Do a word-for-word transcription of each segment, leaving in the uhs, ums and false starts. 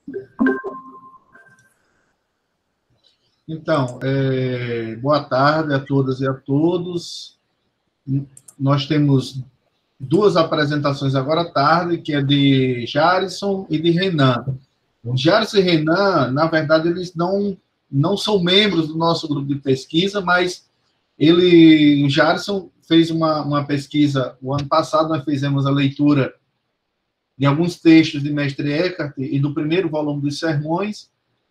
Então, é, boa tarde a todas e a todos. Nós temos duas apresentações agora à tarde, que é de Jarison e de Renan. Jarison e Renan, na verdade, eles não, não são membros do nosso grupo de pesquisa, mas ele, o Jarison fez uma, uma pesquisa, o ano passado nós fizemos a leitura de alguns textos de Mestre Eckhart e do primeiro volume dos Sermões,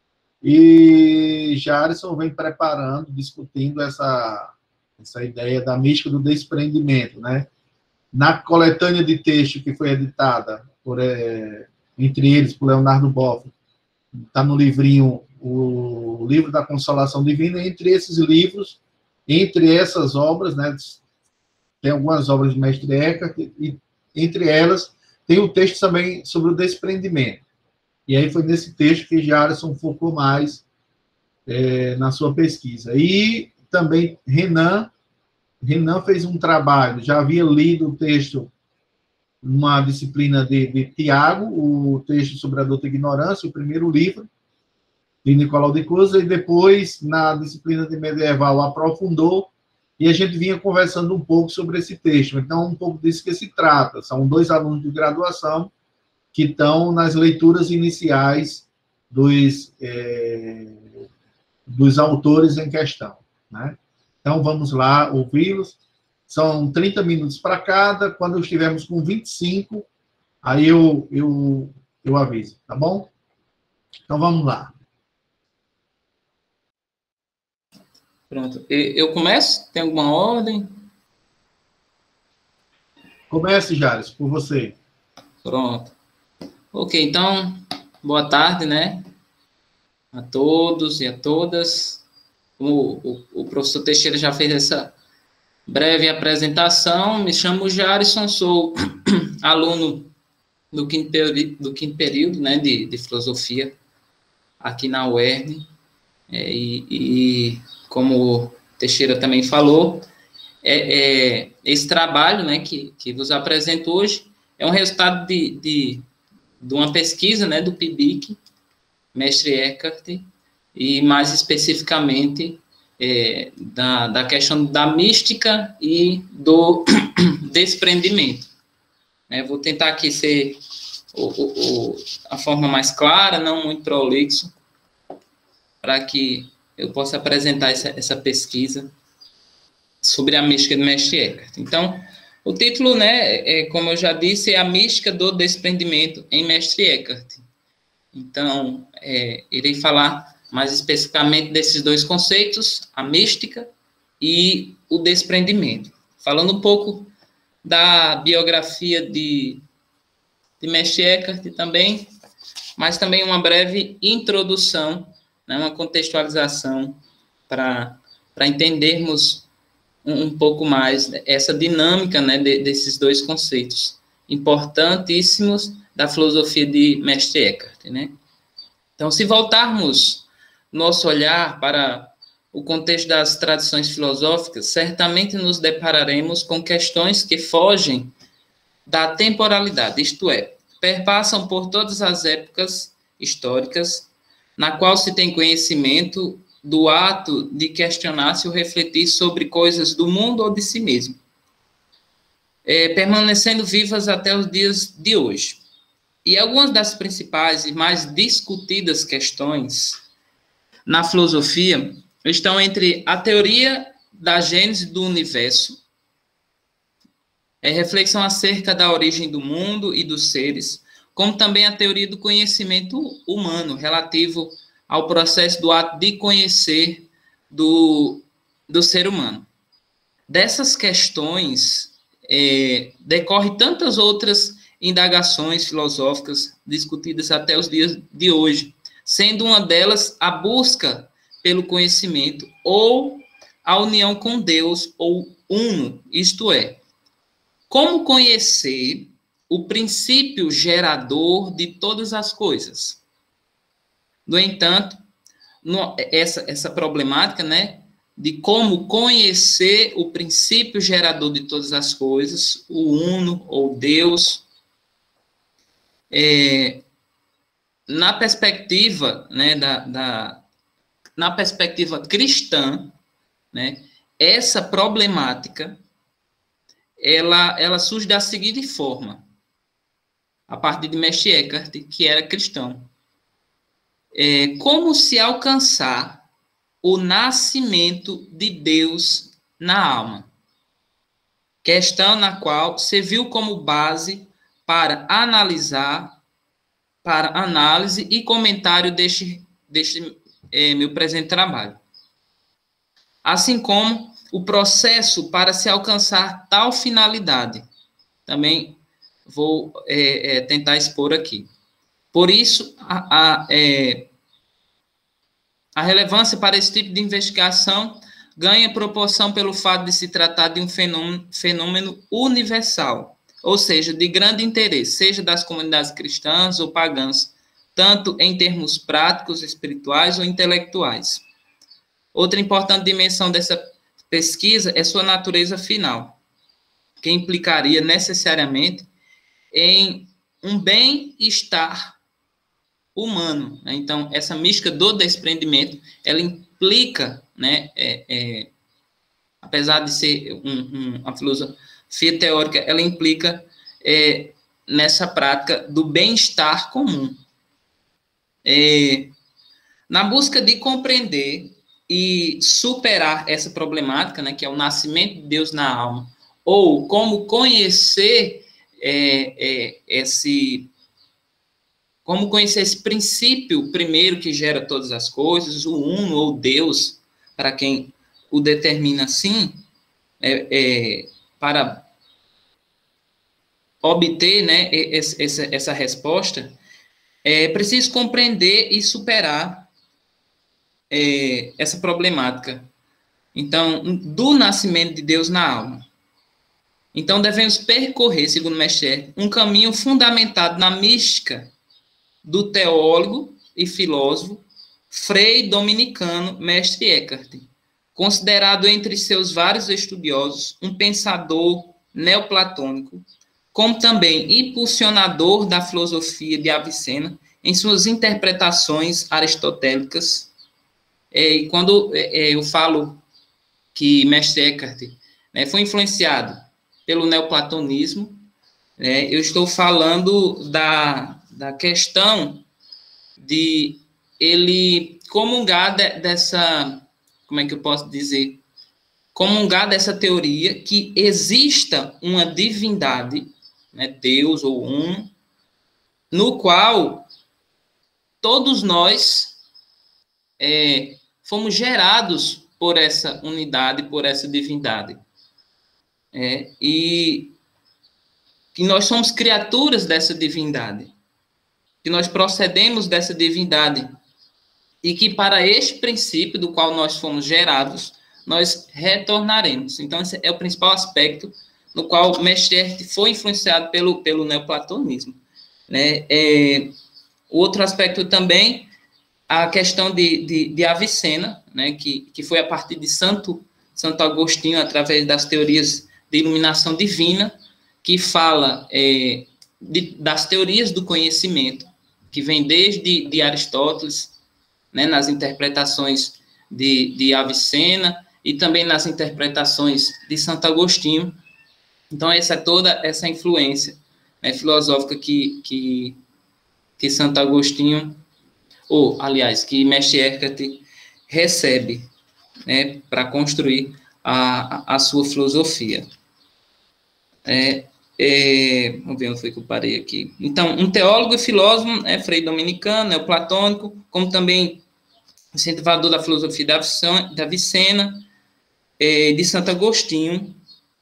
e Jarison vem preparando, discutindo essa, essa ideia da mística do desprendimento, né? Na coletânea de texto que foi editada, por, é, entre eles, por Leonardo Boff, está no livrinho, o Livro da Consolação Divina, entre esses livros, entre essas obras, né, tem algumas obras de Mestre Eckhart, e entre elas tem o texto também sobre o desprendimento. E aí foi nesse texto que Jarison focou mais é, na sua pesquisa. E também Renan, Renan fez um trabalho, já havia lido o texto numa disciplina de, de Tiago, o texto sobre a douta ignorância, o primeiro livro, de Nicolau de Cusa, e depois, na disciplina de medieval, aprofundou, e a gente vinha conversando um pouco sobre esse texto. Então, um pouco disso que se trata. São dois alunos de graduação que estão nas leituras iniciais dos, é, dos autores em questão, né? Então, vamos lá ouvi-los. São trinta minutos para cada. Quando estivermos com vinte e cinco, aí eu, eu, eu aviso, tá bom? Então, vamos lá. Pronto. Eu começo? Tem alguma ordem? Comece, Jares, por você. Pronto. Ok, então, boa tarde, né? A todos e a todas. Como o, o professor Teixeira já fez essa breve apresentação, me chamo Jarison, sou aluno do quinto, peri do quinto período, né, de, de filosofia aqui na U E R N. É, e, e como o Teixeira também falou, é, é, esse trabalho, né, que, que vos apresento hoje é um resultado de, de, de uma pesquisa, né, do P I B I C, Mestre Eckhart, e mais especificamente é, da, da questão da mística e do desprendimento. É, vou tentar aqui ser o, o, o, a forma mais clara, não muito prolixo, para que eu possa apresentar essa, essa pesquisa sobre a mística do Mestre Eckhart. Então, o título, né, é, como eu já disse, é A Mística do Desprendimento em Mestre Eckhart. Então, é, irei falar mais especificamente desses dois conceitos, a mística e o desprendimento. Falando um pouco da biografia de, de Mestre Eckhart também, mas também uma breve introdução, né, uma contextualização para para entendermos um, um pouco mais essa dinâmica, né, de, desses dois conceitos importantíssimos da filosofia de Mestre Eckhart, né? Então, se voltarmos nosso olhar para o contexto das tradições filosóficas, certamente nos depararemos com questões que fogem da temporalidade, isto é, perpassam por todas as épocas históricas, na qual se tem conhecimento do ato de questionar-se ou refletir sobre coisas do mundo ou de si mesmo, é, permanecendo vivas até os dias de hoje. E algumas das principais e mais discutidas questões na filosofia estão entre a teoria da gênese do universo, é, reflexão acerca da origem do mundo e dos seres, como também a teoria do conhecimento humano, relativo ao processo do ato de conhecer do, do ser humano. Dessas questões é, decorrem tantas outras indagações filosóficas discutidas até os dias de hoje, sendo uma delas a busca pelo conhecimento ou a união com Deus ou uno, isto é, como conhecer o princípio gerador de todas as coisas. No entanto, no, essa, essa problemática, né, de como conhecer o princípio gerador de todas as coisas, o uno ou Deus, é, na perspectiva, né, da, da, na perspectiva cristã, né, essa problemática, ela, ela surge da seguinte forma, a partir de Mestre Eckhart, que era cristão. É, como se alcançar o nascimento de Deus na alma? Questão na qual serviu como base para analisar, para análise e comentário deste, deste é, meu presente trabalho. Assim como o processo para se alcançar tal finalidade. Também vou é, é, tentar expor aqui. Por isso, a, a, é, a relevância para esse tipo de investigação ganha proporção pelo fato de se tratar de um fenômeno, fenômeno universal, ou seja, de grande interesse, seja das comunidades cristãs ou pagãs, tanto em termos práticos, espirituais ou intelectuais. Outra importante dimensão dessa pesquisa é sua natureza final, que implicaria necessariamente em um bem-estar humano. Né? Então, essa mística do desprendimento, ela implica, né, é, é, apesar de ser um, um, uma filosofia teórica, ela implica é, nessa prática do bem-estar comum. É, na busca de compreender e superar essa problemática, né, que é o nascimento de Deus na alma, ou como conhecer é, é, esse... Como conhecer esse princípio primeiro que gera todas as coisas, o uno ou Deus, para quem o determina assim, é, é, para obter, né, essa, essa resposta, é preciso compreender e superar é, essa problemática. Então, do nascimento de Deus na alma. Então, devemos percorrer, segundo Mestre, um caminho fundamentado na mística do teólogo e filósofo frei dominicano Mestre Eckhart, considerado entre seus vários estudiosos um pensador neoplatônico, como também impulsionador da filosofia de Avicena em suas interpretações aristotélicas. É, e quando é, eu falo que Mestre Eckhart, né, foi influenciado pelo neoplatonismo, né, eu estou falando da, da questão de ele comungar de, dessa, como é que eu posso dizer, comungar dessa teoria que exista uma divindade, né, Deus ou um, no qual todos nós é, fomos gerados por essa unidade, por essa divindade. É, e que nós somos criaturas dessa divindade, que nós procedemos dessa divindade, e que para este princípio do qual nós fomos gerados, nós retornaremos. Então, esse é o principal aspecto no qual Mestre Eckhart foi influenciado pelo, pelo neoplatonismo. Né? É, outro aspecto também, a questão de, de, de Avicena, né? que, que foi a partir de Santo, Santo Agostinho, através das teorias de iluminação divina, que fala é, de, das teorias do conhecimento, que vem desde de Aristóteles, né, nas interpretações de, de Avicena e também nas interpretações de Santo Agostinho. Então, essa é toda essa influência, né, filosófica que, que, que Santo Agostinho, ou, aliás, que Mestre Eckhart recebe, né, para construir a, a, a sua filosofia. É, é, vamos ver onde foi que eu parei aqui. Então, um teólogo e filósofo, é, frei dominicano, é o platônico, como também incentivador da filosofia da Avicena, é, de Santo Agostinho,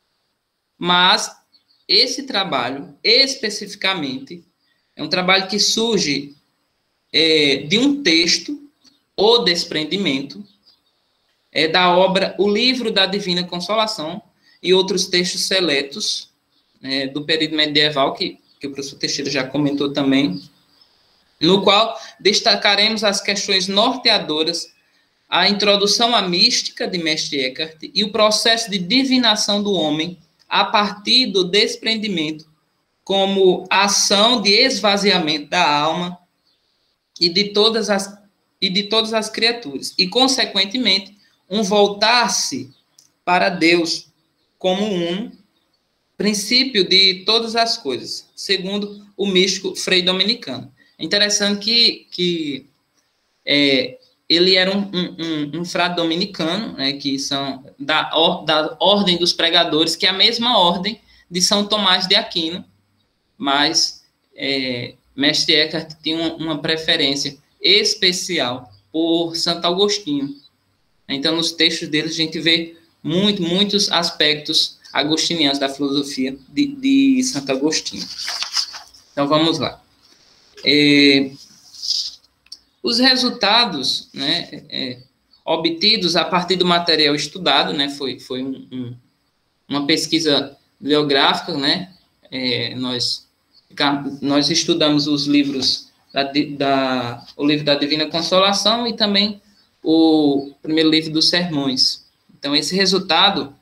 mas esse trabalho, especificamente, é um trabalho que surge é, de um texto, O Desprendimento, é, da obra O Livro da Divina Consolação, e outros textos seletos, é, do período medieval, que, que o professor Teixeira já comentou também, no qual destacaremos as questões norteadoras, a introdução à mística de Mestre Eckhart e o processo de divinação do homem a partir do desprendimento como ação de esvaziamento da alma e de todas as, e de todas as criaturas, e, consequentemente, um voltar-se para Deus como um princípio de todas as coisas, segundo o místico Frei Dominicano. É interessante que, que é, ele era um, um, um frade dominicano, né, que são da, or, da Ordem dos Pregadores, que é a mesma ordem de São Tomás de Aquino, mas é, Mestre Eckhart tinha uma, uma preferência especial por Santo Agostinho. Então, nos textos dele, a gente vê muito, muitos aspectos agostinianos da filosofia de, de Santo Agostinho. Então, vamos lá. É, os resultados, né, é, obtidos a partir do material estudado, né, foi, foi um, um, uma pesquisa bibliográfica, né, é, nós, nós estudamos os livros, da, da, o livro da Divina Consolação e também o primeiro livro dos Sermões. Então, esse resultado,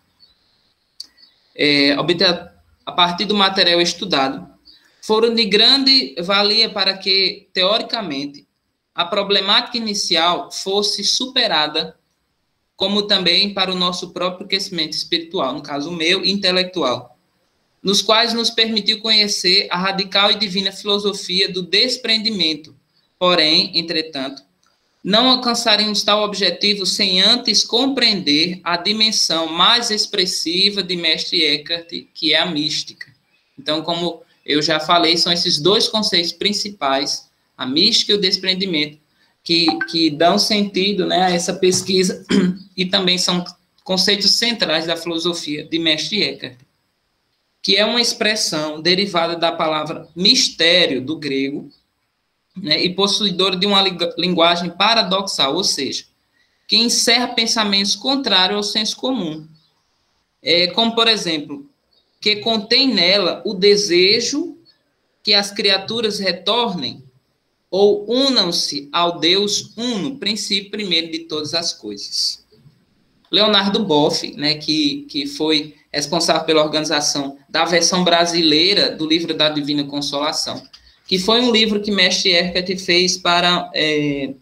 é, obtido a partir do material estudado, foram de grande valia para que, teoricamente, a problemática inicial fosse superada, como também para o nosso próprio crescimento espiritual, no caso meu, intelectual, nos quais nos permitiu conhecer a radical e divina filosofia do desprendimento. Porém, entretanto, não alcançaríamos tal objetivo sem antes compreender a dimensão mais expressiva de Mestre Eckhart, que é a mística. Então, como eu já falei, são esses dois conceitos principais, a mística e o desprendimento, que, que dão sentido, né, a essa pesquisa e também são conceitos centrais da filosofia de Mestre Eckhart, que é uma expressão derivada da palavra mistério, do grego, né, e possuidora de uma linguagem paradoxal, ou seja, que encerra pensamentos contrários ao senso comum. É, como, por exemplo, que contém nela o desejo que as criaturas retornem ou unam-se ao Deus uno, princípio primeiro de todas as coisas. Leonardo Boff, né, que, que foi responsável pela organização da versão brasileira do livro da Divina Consolação, que foi um livro que Mestre Eckhart fez para é,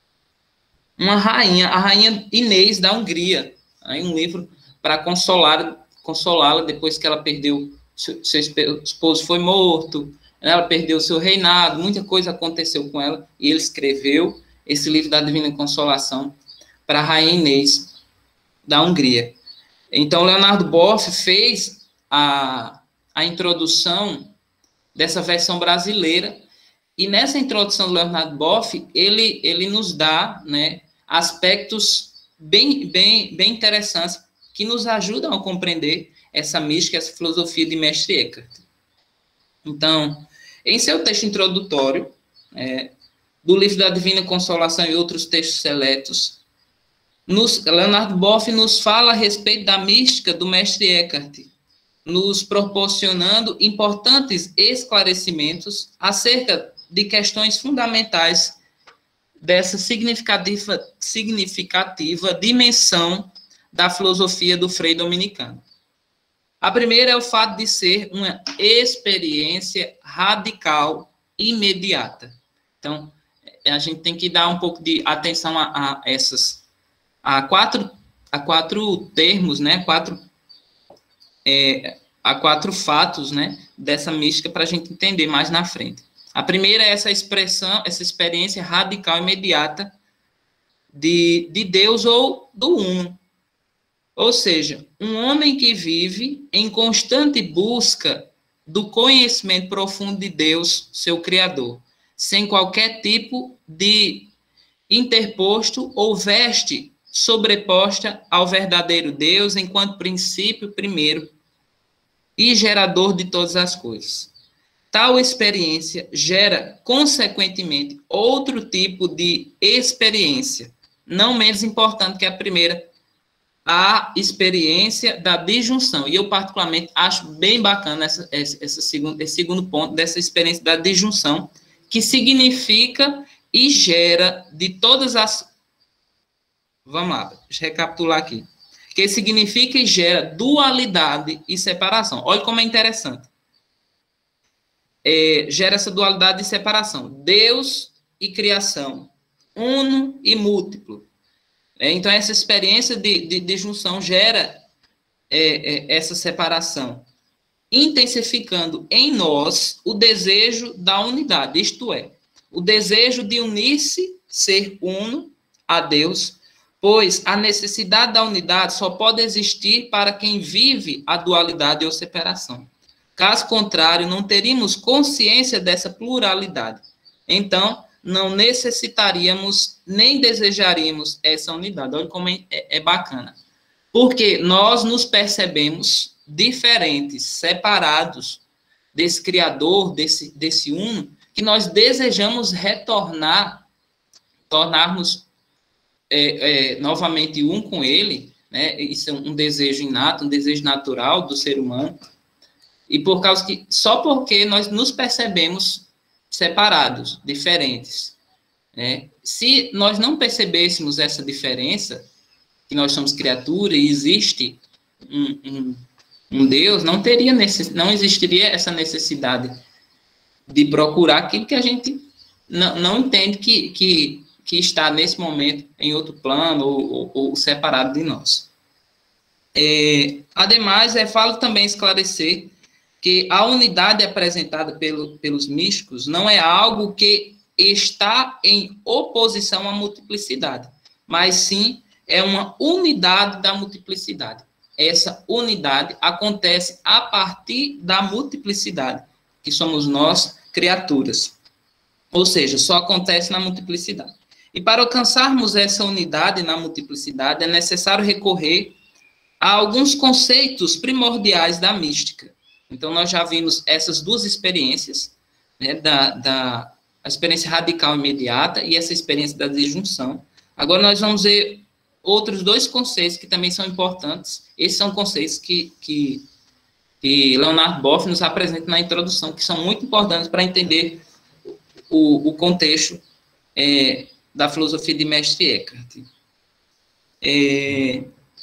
uma rainha, a rainha Inês da Hungria, aí um livro para consolar, consolá-la depois que ela perdeu, seu, seu esposo foi morto, ela perdeu seu reinado, muita coisa aconteceu com ela, e ele escreveu esse livro da Divina Consolação para a rainha Inês da Hungria. Então, Leonardo Boff fez a, a introdução dessa versão brasileira, e nessa introdução do Leonardo Boff, ele, ele nos dá, né, aspectos bem, bem, bem interessantes que nos ajudam a compreender essa mística, essa filosofia de Mestre Eckhart. Então, em seu texto introdutório, é, do livro da Divina Consolação e outros textos seletos, nos, Leonardo Boff nos fala a respeito da mística do Mestre Eckhart, nos proporcionando importantes esclarecimentos acerca de questões fundamentais dessa significativa, significativa dimensão da filosofia do Frei Dominicano. A primeira é o fato de ser uma experiência radical, imediata. Então, a gente tem que dar um pouco de atenção a, a essas, a quatro, a quatro termos, né, quatro, é, a quatro fatos, né, dessa mística para a gente entender mais na frente. A primeira é essa expressão, essa experiência radical, imediata de, de Deus ou do Uno. Ou seja, um homem que vive em constante busca do conhecimento profundo de Deus, seu Criador, sem qualquer tipo de interposto ou veste sobreposta ao verdadeiro Deus enquanto princípio primeiro e gerador de todas as coisas. Tal experiência gera, consequentemente, outro tipo de experiência, não menos importante que a primeira, a experiência da disjunção. E eu, particularmente, acho bem bacana essa, essa, essa segundo, esse segundo ponto dessa experiência da disjunção, que significa e gera de todas as... Vamos lá, deixa eu recapitular aqui. Que significa e gera dualidade e separação. Olha como é interessante. É, gera essa dualidade e separação. Deus e criação, uno e múltiplo. É, então, essa experiência de, de, de junção gera é, é, essa separação, intensificando em nós o desejo da unidade, isto é, o desejo de unir-se, ser uno a Deus, pois a necessidade da unidade só pode existir para quem vive a dualidade ou separação. Caso contrário, não teríamos consciência dessa pluralidade. Então, não necessitaríamos nem desejaríamos essa unidade. Olha como é, é bacana. Porque nós nos percebemos diferentes, separados desse Criador, desse, desse Uno, que nós desejamos retornar, tornarmos é, é, novamente um com Ele, né? Isso é um desejo inato, um desejo natural do ser humano. E por causa que, só porque nós nos percebemos separados, diferentes, né? Se nós não percebêssemos essa diferença, que nós somos criatura e existe um, um, um Deus, não teria necess, não existiria essa necessidade de procurar aquilo que a gente não, não entende que, que, que está nesse momento em outro plano ou, ou, ou separado de nós. É, ademais, é falo também esclarecer que a unidade apresentada pelo, pelos místicos não é algo que está em oposição à multiplicidade, mas sim é uma unidade da multiplicidade. Essa unidade acontece a partir da multiplicidade, que somos nós, criaturas. Ou seja, só acontece na multiplicidade. E para alcançarmos essa unidade na multiplicidade, é necessário recorrer a alguns conceitos primordiais da mística. Então, nós já vimos essas duas experiências, né, da, da a experiência radical imediata e essa experiência da disjunção. Agora, nós vamos ver outros dois conceitos que também são importantes. Esses são conceitos que, que, que Leonard Boff nos apresenta na introdução, que são muito importantes para entender o, o contexto é, da filosofia de Mestre Eckhart. É,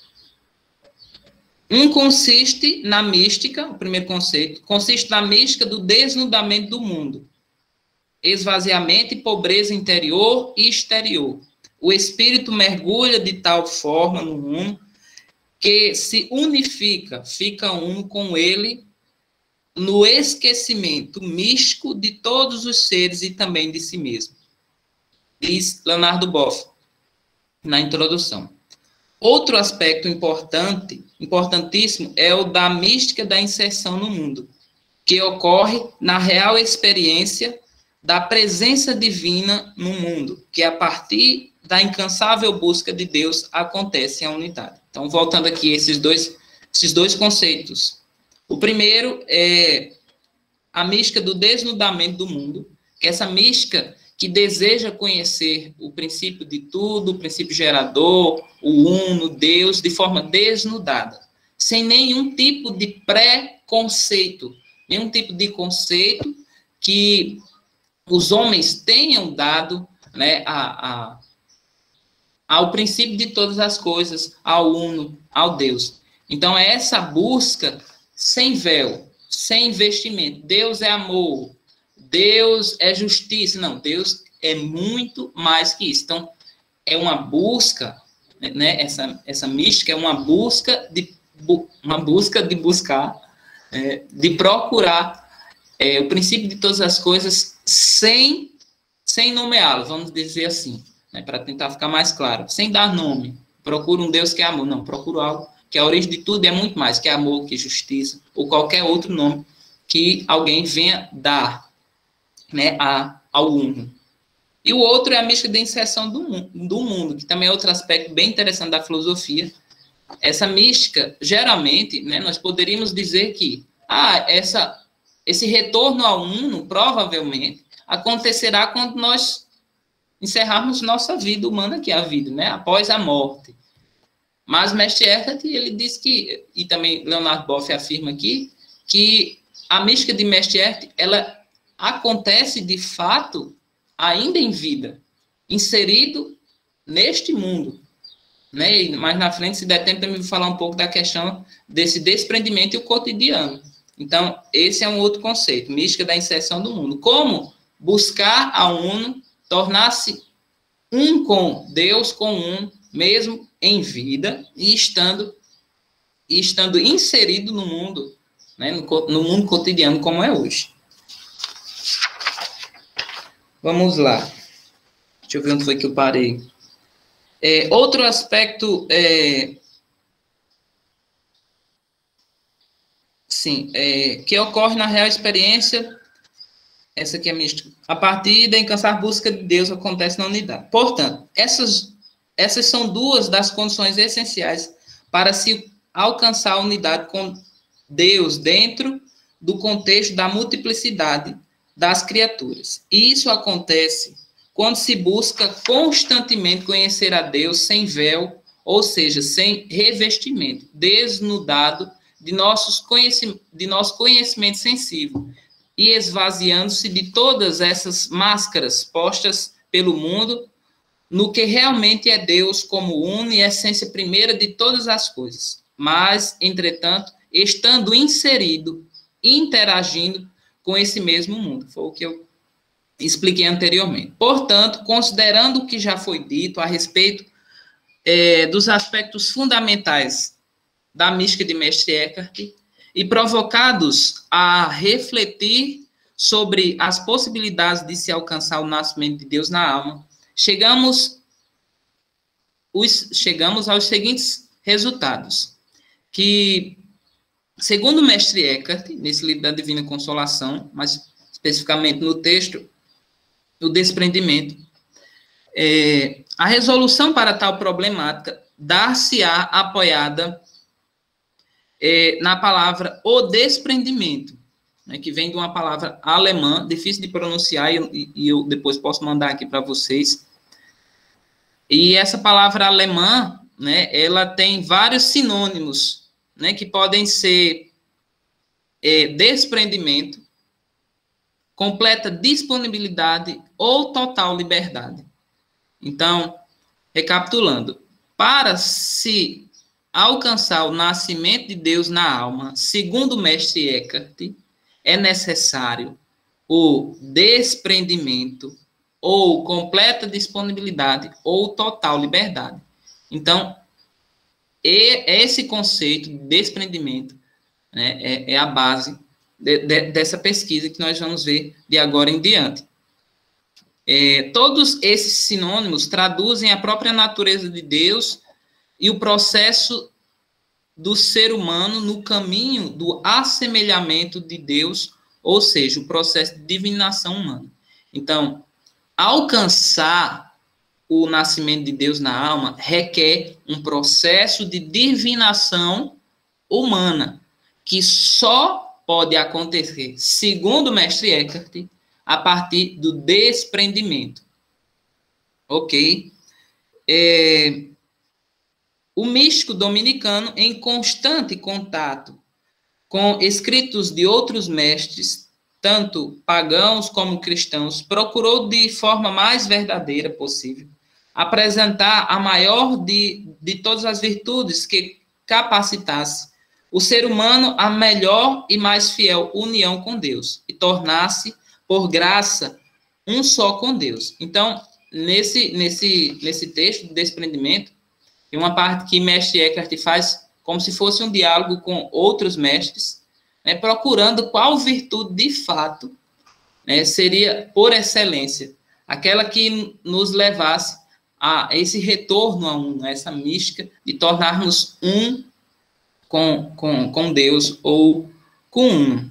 um consiste na mística, o primeiro conceito, consiste na mística do desnudamento do mundo, esvaziamento e pobreza interior e exterior. O espírito mergulha de tal forma no uno que se unifica, fica uno com ele no esquecimento místico de todos os seres e também de si mesmo. Diz Leonardo Boff na introdução. Outro aspecto importante, importantíssimo, é o da mística da inserção no mundo, que ocorre na real experiência da presença divina no mundo, que a partir da incansável busca de Deus acontece a unidade. Então, voltando aqui esses dois, esses dois conceitos. O primeiro é a mística do desnudamento do mundo, que é essa mística que deseja conhecer o princípio de tudo, o princípio gerador, o uno, Deus, de forma desnudada, sem nenhum tipo de pré-conceito, nenhum tipo de conceito que os homens tenham dado, né, a, a, ao princípio de todas as coisas, ao uno, ao Deus. Então, é essa busca sem véu, sem investimento. Deus é amor, Deus é justiça. Não, Deus é muito mais que isso. Então, é uma busca, né, essa, essa mística é uma busca de, uma busca de buscar, é, de procurar é, o princípio de todas as coisas sem, sem nomeá-lo, vamos dizer assim, né, para tentar ficar mais claro, sem dar nome. Procura um Deus que é amor. Não, procura algo que é a origem de tudo, é muito mais, que é amor, que justiça, ou qualquer outro nome que alguém venha dar, né, a, ao uno. E o outro é a mística da inserção do, do mundo, que também é outro aspecto bem interessante da filosofia. Essa mística, geralmente, né, nós poderíamos dizer que ah, essa, esse retorno ao uno, provavelmente, acontecerá quando nós encerrarmos nossa vida humana, que é a vida, né, após a morte. Mas Mestre Eckhart, ele diz que, e também Leonard Boff afirma aqui, que a mística de Mestre Eckhart, ela acontece de fato ainda em vida, inserido neste mundo, né? E mais na frente, se der tempo, também vou falar um pouco da questão desse desprendimento e o cotidiano. Então, esse é um outro conceito, mística da inserção do mundo. Como buscar a uno tornar-se um com Deus, com um, mesmo em vida e estando, e estando inserido no mundo, né, no, no mundo cotidiano como é hoje. Vamos lá. Deixa eu ver onde foi que eu parei. É, outro aspecto, é, sim, é, que ocorre na real experiência, essa aqui é a mística, a partir da incansável busca de Deus acontece na unidade. Portanto, essas, essas são duas das condições essenciais para se alcançar a unidade com Deus dentro do contexto da multiplicidade das criaturas. E isso acontece quando se busca constantemente conhecer a Deus sem véu, ou seja, sem revestimento, desnudado de, nossos conhecim- de nosso conhecimento sensível e esvaziando-se de todas essas máscaras postas pelo mundo no que realmente é Deus como uno e essência primeira de todas as coisas. Mas, entretanto, estando inserido, interagindo com esse mesmo mundo. Foi o que eu expliquei anteriormente. Portanto, considerando o que já foi dito a respeito é, dos aspectos fundamentais da mística de Mestre Eckhart e provocados a refletir sobre as possibilidades de se alcançar o nascimento de Deus na alma, chegamos, os, chegamos aos seguintes resultados, que, segundo o Mestre Eckhart, nesse livro da Divina Consolação, mas especificamente no texto, o desprendimento, é, a resolução para tal problemática dar-se-á apoiada é, na palavra o desprendimento, né, que vem de uma palavra alemã, difícil de pronunciar, e, e eu depois posso mandar aqui para vocês. E essa palavra alemã, né, ela tem vários sinônimos, né, que podem ser é, desprendimento, completa disponibilidade ou total liberdade. Então, recapitulando, para se alcançar o nascimento de Deus na alma, segundo o Mestre Eckhart, é necessário o desprendimento ou completa disponibilidade ou total liberdade. Então, esse conceito de desprendimento, né, é, é a base de, de, dessa pesquisa que nós vamos ver de agora em diante. É, todos esses sinônimos traduzem a própria natureza de Deus e o processo do ser humano no caminho do assemelhamento de Deus, ou seja, o processo de divinação humana. Então, alcançar o nascimento de Deus na alma requer um processo de divinação humana, que só pode acontecer, segundo o Mestre Eckhart, a partir do desprendimento. Ok? É, o místico dominicano, em constante contato com escritos de outros mestres, tanto pagãos como cristãos, procurou de forma mais verdadeira possível apresentar a maior de, de todas as virtudes que capacitasse o ser humano a melhor e mais fiel união com Deus e tornar-se, por graça, um só com Deus. Então, nesse, nesse, nesse texto do desprendimento, tem uma parte que Mestre Eckhart faz como se fosse um diálogo com outros mestres, né, procurando qual virtude de fato, né, seria, por excelência, aquela que nos levasse a esse retorno a um, a essa mística de tornarmos um com, com, com Deus ou com um.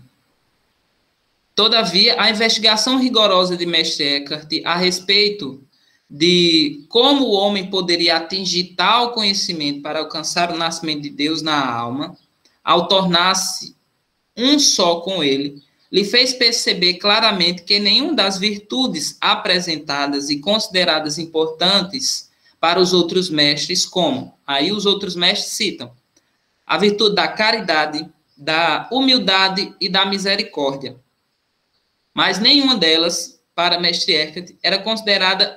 Todavia, a investigação rigorosa de Mestre Eckhart a respeito de como o homem poderia atingir tal conhecimento para alcançar o nascimento de Deus na alma, ao tornar-se um só com ele, lhe fez perceber claramente que nenhuma das virtudes apresentadas e consideradas importantes para os outros mestres, como, aí os outros mestres citam, a virtude da caridade, da humildade e da misericórdia. Mas nenhuma delas, para Mestre Eckhart, era considerada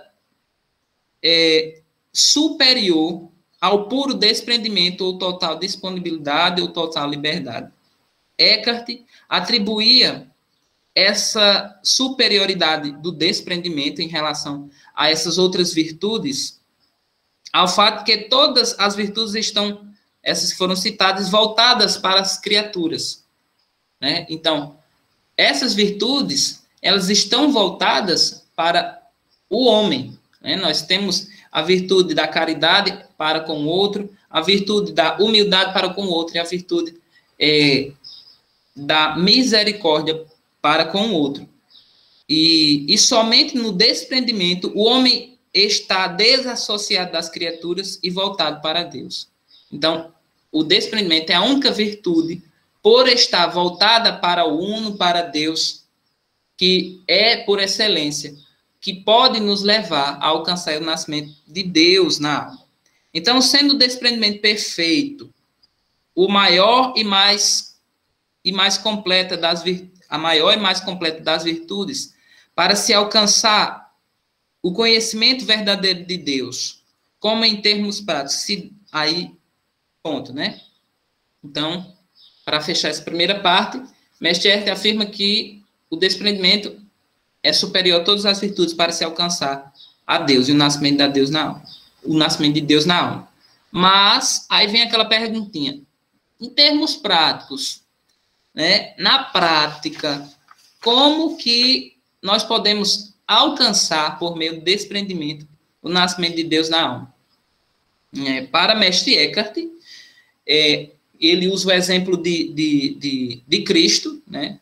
é, superior ao puro desprendimento ou total disponibilidade ou total liberdade. Eckhart atribuía essa superioridade do desprendimento em relação a essas outras virtudes, ao fato que todas as virtudes estão, essas que foram citadas, voltadas para as criaturas, né? Então, essas virtudes, elas estão voltadas para o homem, né? Nós temos a virtude da caridade para com o outro, a virtude da humildade para com o outro e a virtude é, da misericórdia para com o outro. E, e somente no desprendimento o homem está desassociado das criaturas e voltado para Deus. Então, o desprendimento é a única virtude, por estar voltada para o uno, para Deus, que é, por excelência, que pode nos levar a alcançar o nascimento de Deus na alma. Então, sendo o desprendimento perfeito, o maior e mais, e mais completa das virtudes, a maior e mais completa das virtudes, para se alcançar o conhecimento verdadeiro de Deus, como em termos práticos, se, aí, ponto, né? Então, para fechar essa primeira parte, Mestre Eckhart afirma que o desprendimento é superior a todas as virtudes para se alcançar a Deus e o nascimento de Deus na alma, o nascimento de Deus na alma. Mas, aí vem aquela perguntinha, em termos práticos, né, na prática, como que nós podemos alcançar, por meio do desprendimento, o nascimento de Deus na alma? É, para Mestre Eckhart, é, ele usa o exemplo de, de, de, de Cristo, né,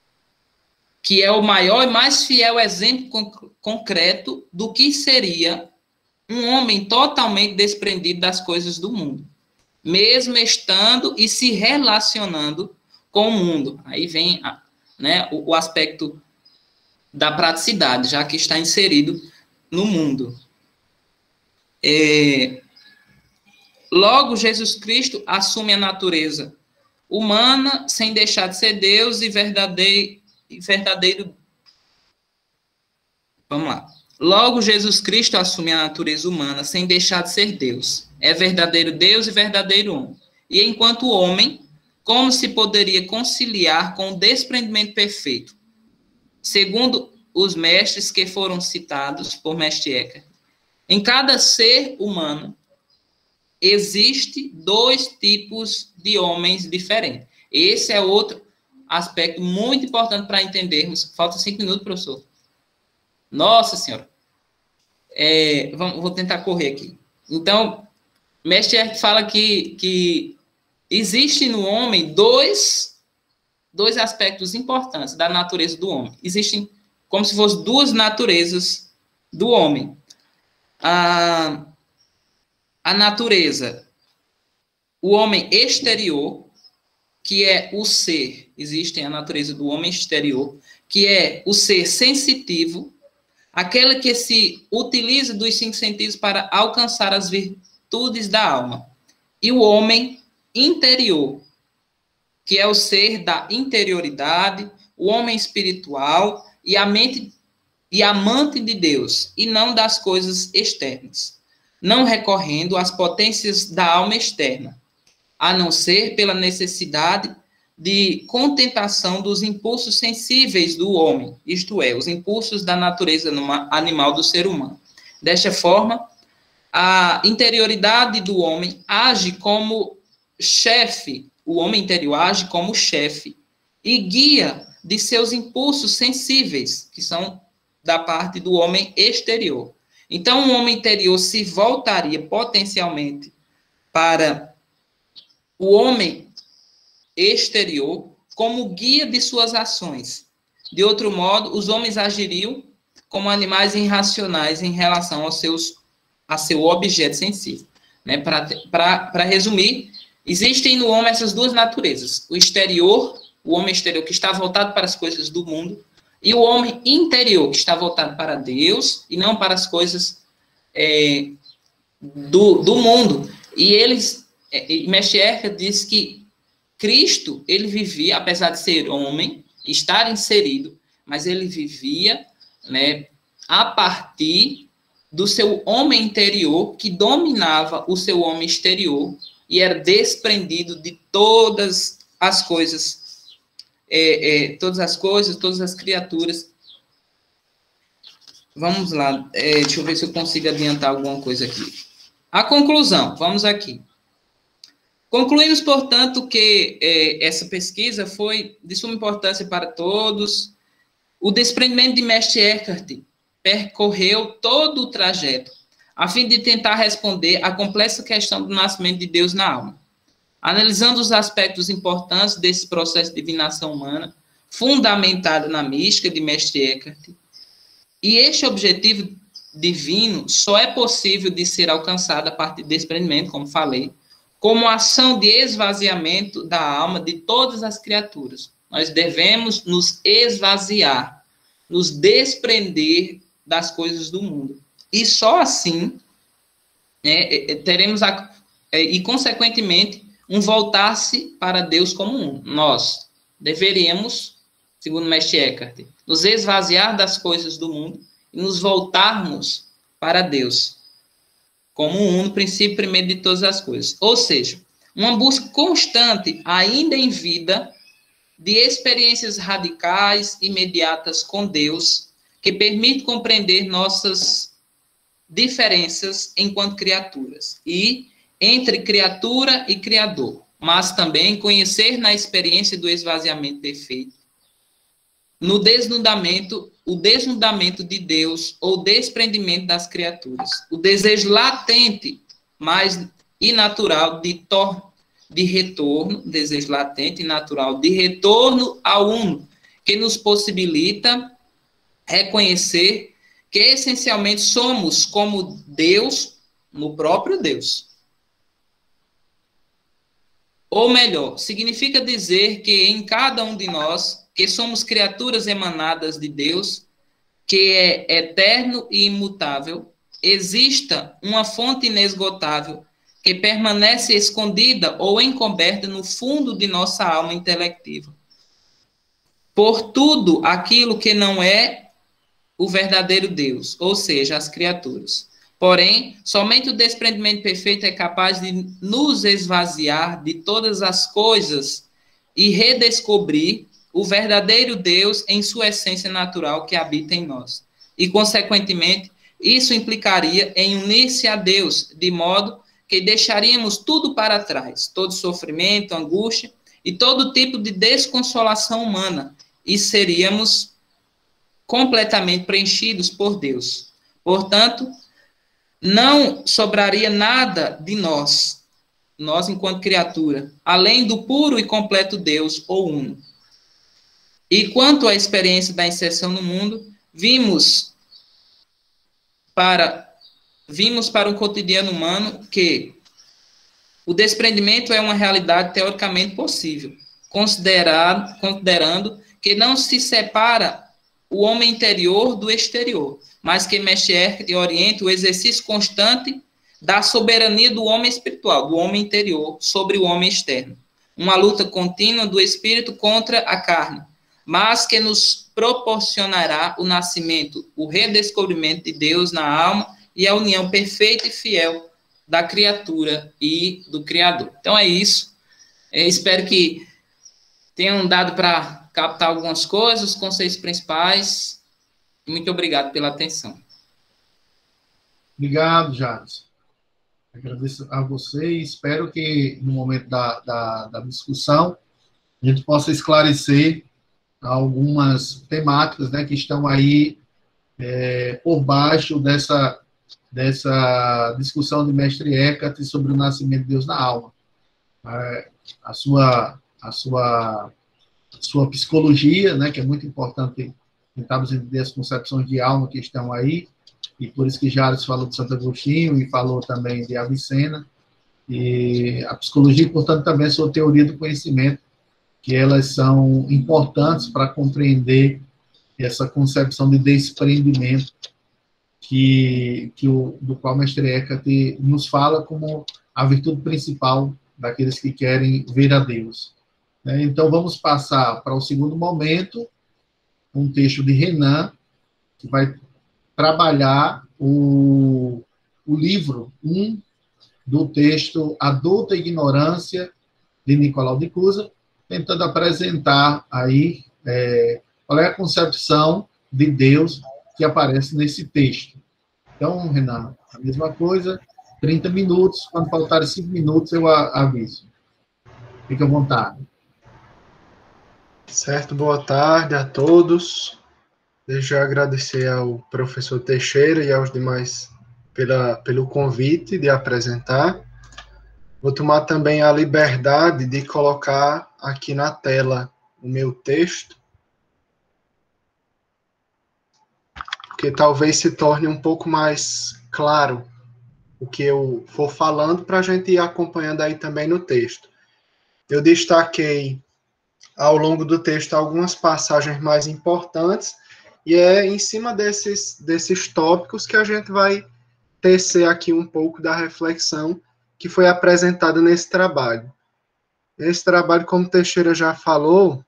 que é o maior e mais fiel exemplo conc- concreto do que seria um homem totalmente desprendido das coisas do mundo, mesmo estando e se relacionando com o mundo. Aí vem, né, o, o aspecto da praticidade, já que está inserido no mundo. É, logo, Jesus Cristo assume a natureza humana, sem deixar de ser Deus e verdadeiro, e verdadeiro... Vamos lá. Logo, Jesus Cristo assume a natureza humana, sem deixar de ser Deus. É verdadeiro Deus e verdadeiro homem. E enquanto homem, como se poderia conciliar com o desprendimento perfeito? Segundo os mestres que foram citados por Mestre Eckhart, em cada ser humano existe dois tipos de homens diferentes. Esse é outro aspecto muito importante para entendermos. Falta cinco minutos, professor. Nossa Senhora. É, vamos, vou tentar correr aqui. Então, Mestre Eckhart fala que, que existe no homem dois, dois aspectos importantes da natureza do homem. Existem como se fossem duas naturezas do homem. A, a natureza, o homem exterior, que é o ser, existe a natureza do homem exterior, que é o ser sensitivo, aquele que se utiliza dos cinco sentidos para alcançar as virtudes da alma. E o homem interior, que é o ser da interioridade, o homem espiritual e a mente e amante de Deus, e não das coisas externas, não recorrendo às potências da alma externa, a não ser pela necessidade de contemplação dos impulsos sensíveis do homem, isto é, os impulsos da natureza animal do ser humano. Desta forma, a interioridade do homem age como chefe, o homem interior age como chefe e guia de seus impulsos sensíveis, que são da parte do homem exterior. Então, o homem interior se voltaria potencialmente para o homem exterior como guia de suas ações. De outro modo, os homens agiriam como animais irracionais em relação aos seus, a seu objeto sensível. Né? Para resumir, existem no homem essas duas naturezas. O exterior, o homem exterior que está voltado para as coisas do mundo, e o homem interior que está voltado para Deus e não para as coisas é, do, do mundo. E eles, é, Mestre Eckhart diz que Cristo, ele vivia, apesar de ser homem, estar inserido, mas ele vivia, né, a partir do seu homem interior, que dominava o seu homem exterior, e era desprendido de todas as coisas é, é, todas as coisas, todas as criaturas. Vamos lá, é, deixa eu ver se eu consigo adiantar alguma coisa aqui. A conclusão, vamos aqui. Concluímos, portanto, que é, essa pesquisa foi de suma importância para todos. O desprendimento de Mestre Eckhart percorreu todo o trajeto, a fim de tentar responder à complexa questão do nascimento de Deus na alma, analisando os aspectos importantes desse processo de divinação humana, fundamentado na mística de Mestre Eckhart. E este objetivo divino só é possível de ser alcançado a partir do desprendimento, como falei, como ação de esvaziamento da alma de todas as criaturas. Nós devemos nos esvaziar, nos desprender das coisas do mundo. E só assim, né, teremos, a, e consequentemente, um voltar-se para Deus como um. Nós deveríamos, segundo Mestre Eckhart, nos esvaziar das coisas do mundo e nos voltarmos para Deus, como um no princípio primeiro de todas as coisas. Ou seja, uma busca constante, ainda em vida, de experiências radicais, imediatas com Deus, que permite compreender nossas diferenças enquanto criaturas, e entre criatura e criador, mas também conhecer na experiência do esvaziamento perfeito, no desnudamento, o desnudamento de Deus, ou desprendimento das criaturas, o desejo latente, mas inatural de, tor de retorno, desejo latente e natural de retorno ao Uno, que nos possibilita reconhecer que essencialmente somos como Deus no próprio Deus. Ou melhor, significa dizer que em cada um de nós, que somos criaturas emanadas de Deus, que é eterno e imutável, exista uma fonte inesgotável que permanece escondida ou encoberta no fundo de nossa alma intelectiva. Por tudo aquilo que não é o verdadeiro Deus, ou seja, as criaturas. Porém, somente o desprendimento perfeito é capaz de nos esvaziar de todas as coisas e redescobrir o verdadeiro Deus em sua essência natural que habita em nós. E, consequentemente, isso implicaria em unir-se a Deus, de modo que deixaríamos tudo para trás, todo sofrimento, angústia e todo tipo de desconsolação humana, e seríamos completamente preenchidos por Deus. Portanto, não sobraria nada de nós, nós enquanto criatura, além do puro e completo Deus, ou Uno. E quanto à experiência da inserção no mundo, vimos para, vimos para o cotidiano humano que o desprendimento é uma realidade teoricamente possível, considerado, considerando que não se separa o homem interior do exterior, mas que Mestre Eckhart orienta o exercício constante da soberania do homem espiritual, do homem interior, sobre o homem externo. Uma luta contínua do espírito contra a carne, mas que nos proporcionará o nascimento, o redescobrimento de Deus na alma e a união perfeita e fiel da criatura e do Criador. Então é isso. Eu espero que tenham dado para captar algumas coisas, os conceitos principais. Muito obrigado pela atenção. Obrigado, Jales. Agradeço a você e espero que no momento da, da, da discussão a gente possa esclarecer algumas temáticas, né, que estão aí é, por baixo dessa, dessa discussão de Mestre Eckhart sobre o nascimento de Deus na alma. É, a sua, a sua, a sua psicologia, né, que é muito importante tentarmos entender as concepções de alma que estão aí, e por isso que Jales falou de Santo Agostinho e falou também de Avicena, e a psicologia, portanto, também é a sua teoria do conhecimento, que elas são importantes para compreender essa concepção de desprendimento que, que o, do qual o Mestre Eckhart nos fala como a virtude principal daqueles que querem ver a Deus. Então, vamos passar para o segundo momento, um texto de Renan, que vai trabalhar o, o livro um do texto Adulta Ignorância, de Nicolau de Cusa. tentando apresentar aí é, qual é a concepção de Deus que aparece nesse texto. Então, Renan, a mesma coisa, trinta minutos, quando faltarem cinco minutos eu aviso. Fique à vontade. Certo, boa tarde a todos. Desde já agradecer ao professor Teixeira e aos demais pela, pelo convite de apresentar. Vou tomar também a liberdade de colocar aqui na tela o meu texto, porque talvez se torne um pouco mais claro o que eu for falando, para a gente ir acompanhando aí também no texto. Eu destaquei ao longo do texto algumas passagens mais importantes, e é em cima desses, desses tópicos que a gente vai tecer aqui um pouco da reflexão que foi apresentada nesse trabalho. Esse trabalho, como Teixeira já falou,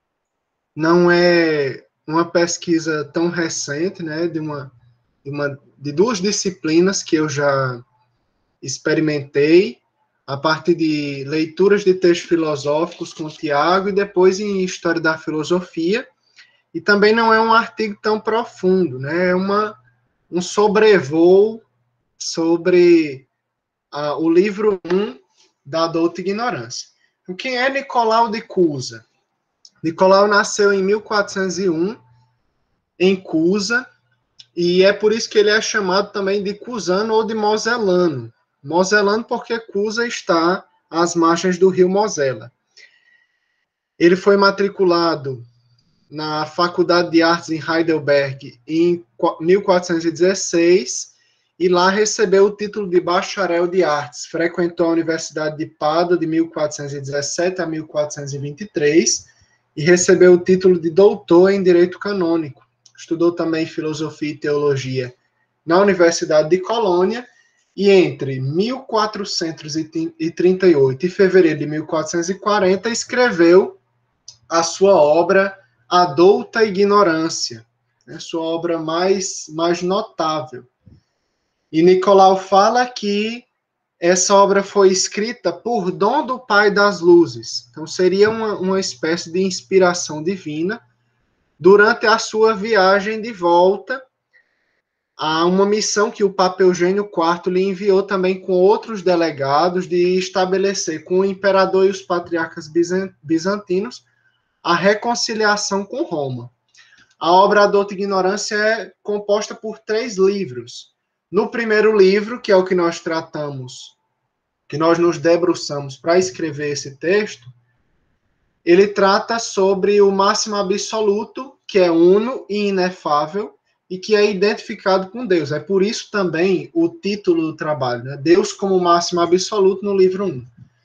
não é uma pesquisa tão recente, né, de, uma, de, uma, de duas disciplinas que eu já experimentei, a partir de leituras de textos filosóficos com Tiago e depois em História da Filosofia, e também não é um artigo tão profundo, né, é uma, um sobrevoo sobre ah, o livro um da Douta Ignorância. Então, quem é Nicolau de Cusa? Nicolau nasceu em mil quatrocentos e um, em Cusa, e é por isso que ele é chamado também de cusano ou de moselano. Moselano porque Cusa está às margens do rio Mosela. Ele foi matriculado na Faculdade de Artes em Heidelberg em mil quatrocentos e dezesseis, e lá recebeu o título de bacharel de artes. Frequentou a Universidade de Pádua de mil quatrocentos e dezessete a mil quatrocentos e vinte e três e recebeu o título de doutor em Direito Canônico. Estudou também Filosofia e Teologia na Universidade de Colônia e entre mil quatrocentos e trinta e oito e fevereiro de mil quatrocentos e quarenta escreveu a sua obra A Douta Ignorância, a sua obra mais, mais notável. E Nicolau fala que essa obra foi escrita por dom do Pai das Luzes. Então, seria uma, uma espécie de inspiração divina durante a sua viagem de volta a uma missão que o Papa Eugênio quarto lhe enviou também com outros delegados de estabelecer com o imperador e os patriarcas bizantinos a reconciliação com Roma. A obra A Douta Ignorância é composta por três livros. No primeiro livro, que é o que nós tratamos, que nós nos debruçamos para escrever esse texto, ele trata sobre o máximo absoluto, que é uno e inefável, e que é identificado com Deus. É por isso também o título do trabalho, né? Deus como máximo absoluto, no livro um.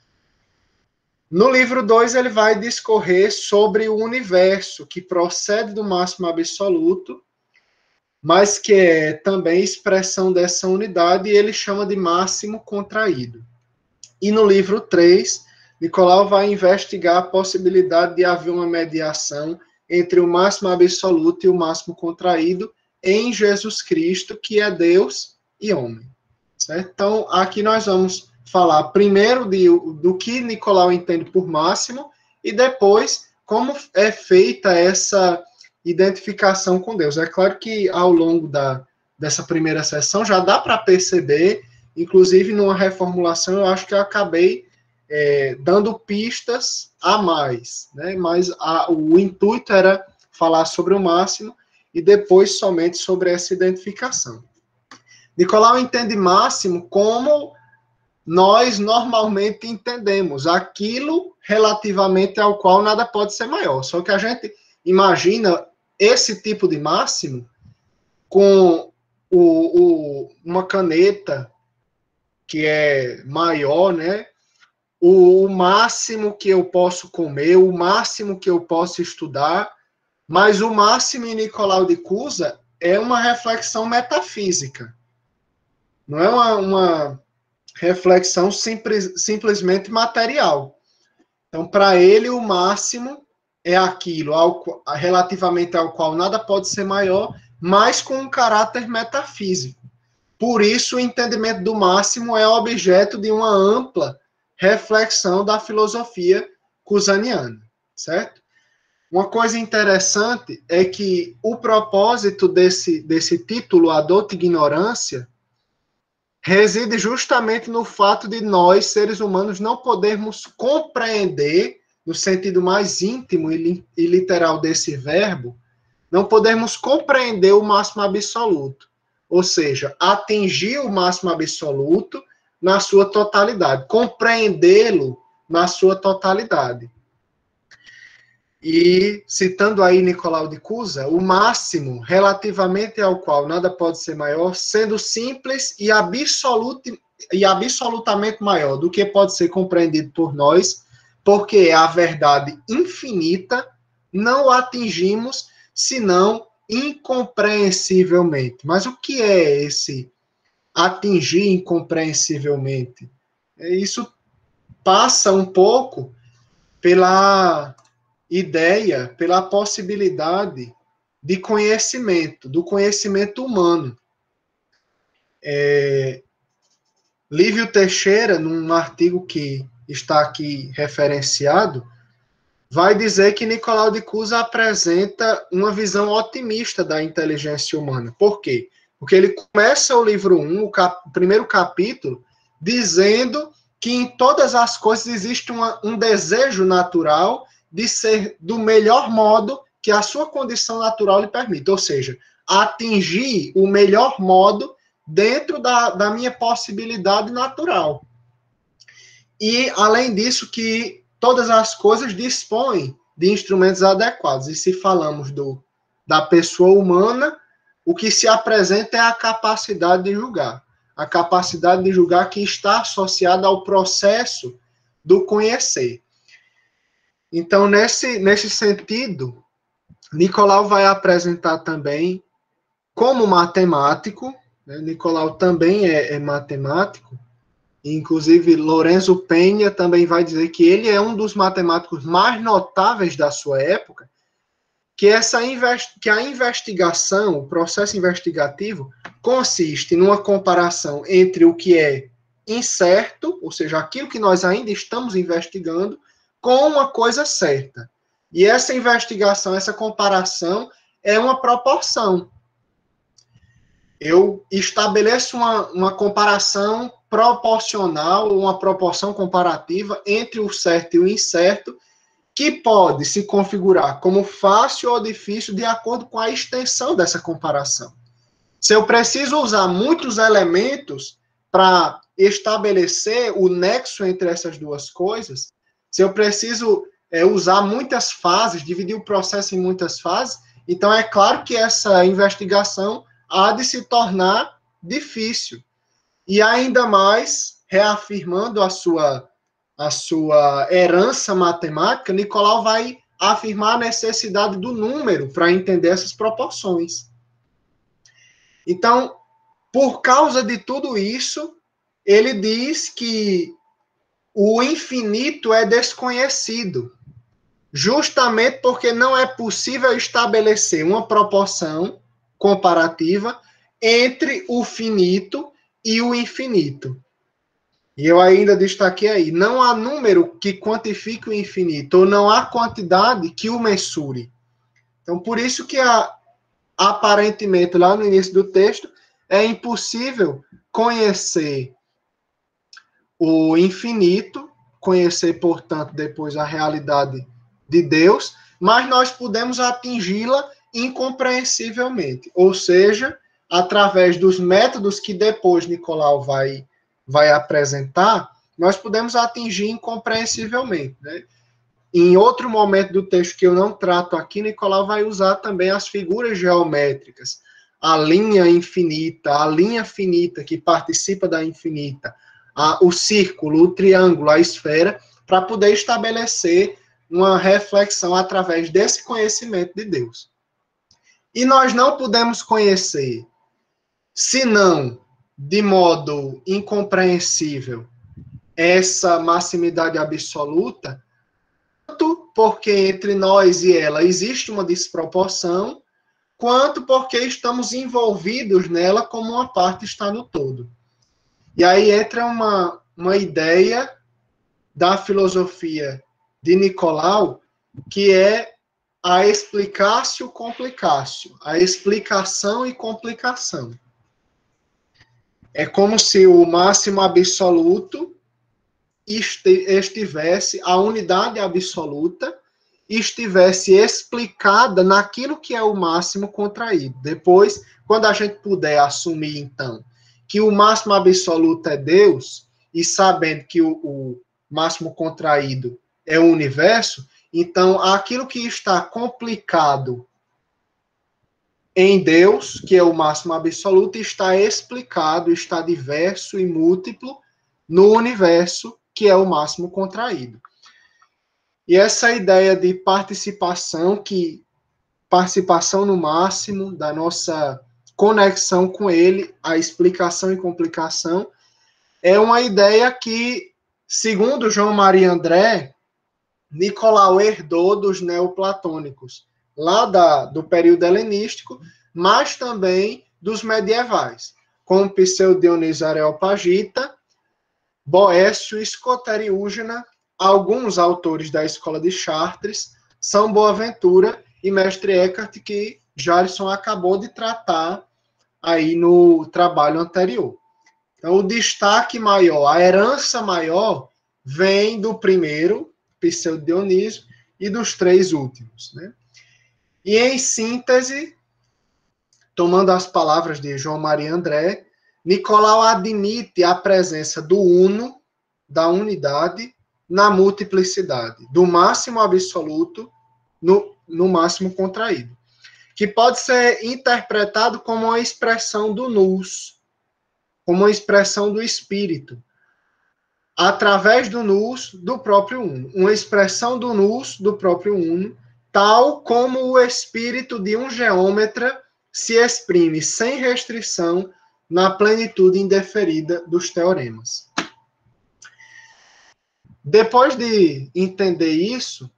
No livro dois, ele vai discorrer sobre o universo, que procede do máximo absoluto, mas que é também expressão dessa unidade, e ele chama de máximo contraído. E no livro três, Nicolau vai investigar a possibilidade de haver uma mediação entre o máximo absoluto e o máximo contraído em Jesus Cristo, que é Deus e homem. Certo? Então, aqui nós vamos falar primeiro de, do que Nicolau entende por máximo, e depois como é feita essa identificação com Deus. É claro que ao longo da, dessa primeira sessão já dá para perceber, inclusive numa reformulação, eu acho que eu acabei é, dando pistas a mais, né? Mas a, o intuito era falar sobre o máximo e depois somente sobre essa identificação. Nicolau entende máximo como nós normalmente entendemos, aquilo relativamente ao qual nada pode ser maior. Só que a gente imagina esse tipo de máximo com o, o, uma caneta que é maior, né? O, o máximo que eu posso comer, o máximo que eu posso estudar, mas o máximo em Nicolau de Cusa é uma reflexão metafísica. Não é uma, uma reflexão simples, simplesmente material. Então, para ele, o máximo é aquilo ao, relativamente ao qual nada pode ser maior, mas com um caráter metafísico. Por isso, o entendimento do máximo é objeto de uma ampla reflexão da filosofia cusaniana. certo? Uma coisa interessante é que o propósito desse, desse título, A Douta Ignorância, reside justamente no fato de nós, seres humanos, não podermos compreender, no sentido mais íntimo e literal desse verbo, não podermos compreender o máximo absoluto. Ou seja, atingir o máximo absoluto na sua totalidade, compreendê-lo na sua totalidade. E, citando aí Nicolau de Cusa, o máximo relativamente ao qual nada pode ser maior, sendo simples e, absoluto, e absolutamente maior do que pode ser compreendido por nós, porque é a verdade infinita, não o atingimos, senão incompreensivelmente. Mas o que é esse atingir incompreensivelmente? Isso passa um pouco pela ideia, pela possibilidade de conhecimento, do conhecimento humano. É, Lívio Teixeira, num artigo que está aqui referenciado, vai dizer que Nicolau de Cusa apresenta uma visão otimista da inteligência humana. Por quê? Porque ele começa o livro um, o, cap, o primeiro capítulo, dizendo que em todas as coisas existe uma, um desejo natural de ser do melhor modo que a sua condição natural lhe permite. Ou seja, atingir o melhor modo dentro da, da minha possibilidade natural. E, além disso, que todas as coisas dispõem de instrumentos adequados. E se falamos do, da pessoa humana, o que se apresenta é a capacidade de julgar. A capacidade de julgar que está associada ao processo do conhecer. Então, nesse, nesse sentido, Nicolau vai apresentar também, como matemático, né, Nicolau também é, é matemático, inclusive Lorenzo Penha também vai dizer que ele é um dos matemáticos mais notáveis da sua época, que, essa invest, que a investigação, o processo investigativo, consiste numa comparação entre o que é incerto, ou seja, aquilo que nós ainda estamos investigando, com uma coisa certa. E essa investigação, essa comparação, é uma proporção. Eu estabeleço uma, uma comparação proporcional, uma proporção comparativa entre o certo e o incerto, que pode se configurar como fácil ou difícil de acordo com a extensão dessa comparação. Se eu preciso usar muitos elementos para estabelecer o nexo entre essas duas coisas, se eu preciso é, usar muitas fases, dividir o processo em muitas fases, então é claro que essa investigação há de se tornar difícil. E ainda mais, reafirmando a sua, a sua herança matemática, Nicolau vai afirmar a necessidade do número para entender essas proporções. Então, por causa de tudo isso, ele diz que o infinito é desconhecido, justamente porque não é possível estabelecer uma proporção comparativa entre o finito e o infinito. E eu ainda destaquei aí, não há número que quantifique o infinito, ou não há quantidade que o mensure. Então, por isso que, a, aparentemente, lá no início do texto, é impossível conhecer o infinito, conhecer, portanto, depois a realidade de Deus, mas nós podemos atingi-la incompreensivelmente, ou seja, através dos métodos que depois Nicolau vai, vai apresentar, nós podemos atingir incompreensivelmente, né? Em outro momento do texto que eu não trato aqui, Nicolau vai usar também as figuras geométricas, a linha infinita, a linha finita que participa da infinita, a, o círculo, o triângulo, a esfera, para poder estabelecer uma reflexão através desse conhecimento de Deus. E nós não podemos conhecer, senão de modo incompreensível, essa maximidade absoluta, tanto porque entre nós e ela existe uma desproporção, quanto porque estamos envolvidos nela como uma parte está no todo. E aí entra uma, uma ideia da filosofia de Nicolau, que é a explicatio complicatio, a explicação e complicação. É como se o máximo absoluto estivesse, a unidade absoluta estivesse explicada naquilo que é o máximo contraído. Depois, quando a gente puder assumir, então, que o máximo absoluto é Deus, e sabendo que o, o máximo contraído é o universo, então, aquilo que está complicado em Deus, que é o máximo absoluto, está explicado, está diverso e múltiplo no universo, que é o máximo contraído. E essa ideia de participação, que participação no máximo, da nossa conexão com ele, a explicação e complicação, é uma ideia que, segundo João Maria André, Nicolau herdou dos neoplatônicos, lá da, do período helenístico, mas também dos medievais, como Pseudo Dionísio Areopagita, Boécio, Escoteriúgena, alguns autores da escola de Chartres, São Boaventura e Mestre Eckhart, que Jarisson acabou de tratar aí no trabalho anterior. Então, o destaque maior, a herança maior, vem do primeiro, Pseudo Dionísio, e dos três últimos, né? E em síntese, tomando as palavras de João Maria André, Nicolau admite a presença do uno, da unidade, na multiplicidade, do máximo absoluto no, no máximo contraído, que pode ser interpretado como uma expressão do nous, como uma expressão do espírito, através do nous do próprio uno, uma expressão do nous do próprio uno, tal como o espírito de um geômetra se exprime sem restrição na plenitude indeferida dos teoremas. Depois de entender isso,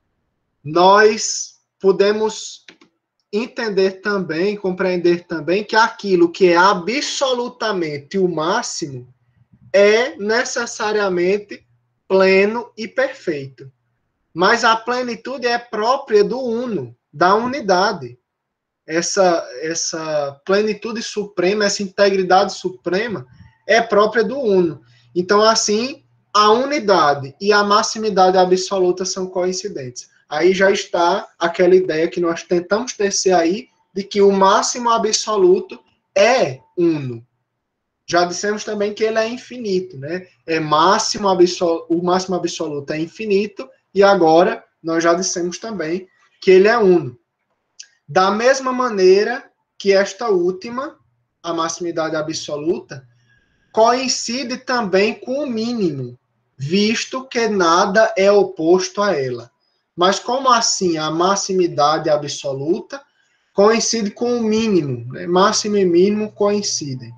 nós podemos entender também, compreender também que aquilo que é absolutamente o máximo é necessariamente pleno e perfeito. Mas a plenitude é própria do uno, da unidade. Essa, essa plenitude suprema, essa integridade suprema é própria do uno. Então, assim, a unidade e a maximidade absoluta são coincidentes. Aí já está aquela ideia que nós tentamos tecer aí, de que o máximo absoluto é uno. Já dissemos também que ele é infinito, né? É máximo absoluto, o máximo absoluto é infinito, e agora nós já dissemos também que ele é uno. Da mesma maneira que esta última, a maximidade absoluta, coincide também com o mínimo, visto que nada é oposto a ela. Mas como assim a maximidade absoluta coincide com o mínimo, né? Máximo e mínimo coincidem.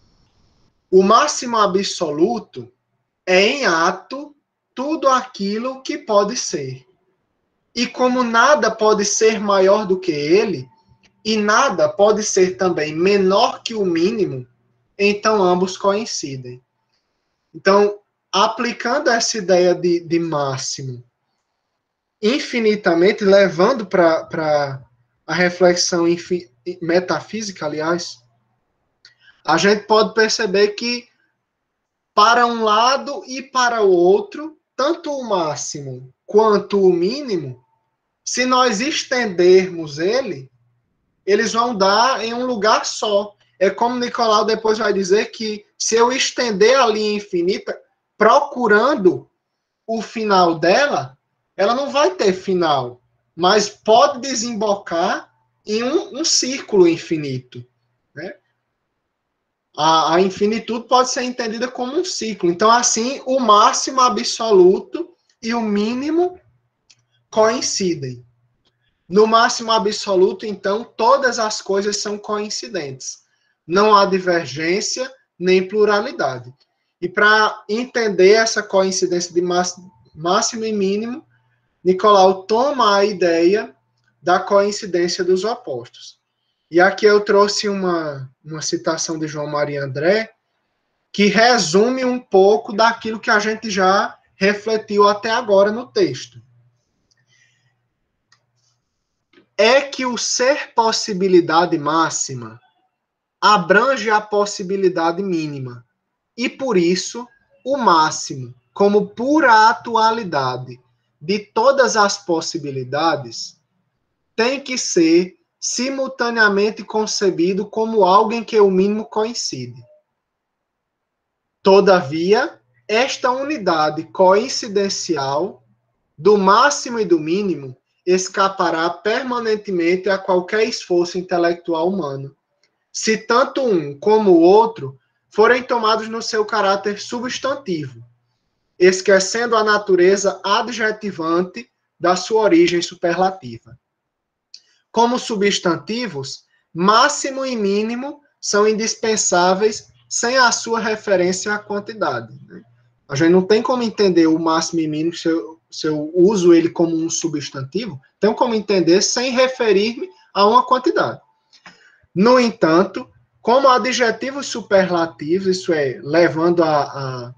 O máximo absoluto é em ato tudo aquilo que pode ser. E como nada pode ser maior do que ele, e nada pode ser também menor que o mínimo, então ambos coincidem. Então, aplicando essa ideia de, de máximo infinitamente, levando para a reflexão infin, metafísica, aliás, a gente pode perceber que para um lado e para o outro, tanto o máximo quanto o mínimo, se nós estendermos ele, eles vão dar em um lugar só. É como Nicolau depois vai dizer que se eu estender a linha infinita, procurando o final dela, ela não vai ter final, mas pode desembocar em um, um círculo infinito, né? A, a infinitude pode ser entendida como um ciclo. Então, assim, o máximo absoluto e o mínimo coincidem. No máximo absoluto, então, todas as coisas são coincidentes. Não há divergência nem pluralidade. E para entender essa coincidência de máximo e mínimo, Nicolau toma a ideia da coincidência dos opostos. E aqui eu trouxe uma, uma citação de João Maria André, que resume um pouco daquilo que a gente já refletiu até agora no texto. é que o ser possibilidade máxima abrange a possibilidade mínima, e por isso o máximo, como pura atualidade de todas as possibilidades, tem que ser simultaneamente concebido como algo em que o mínimo coincide. Todavia, esta unidade coincidencial do máximo e do mínimo escapará permanentemente a qualquer esforço intelectual humano, se tanto um como o outro forem tomados no seu caráter substantivo, esquecendo a natureza adjetivante da sua origem superlativa. Como substantivos, máximo e mínimo são indispensáveis sem a sua referência à quantidade. A gente não tem como entender o máximo e mínimo se eu, se eu uso ele como um substantivo, tenho como entender sem referir-me a uma quantidade. No entanto, como adjetivos superlativos, isso é, levando a, a,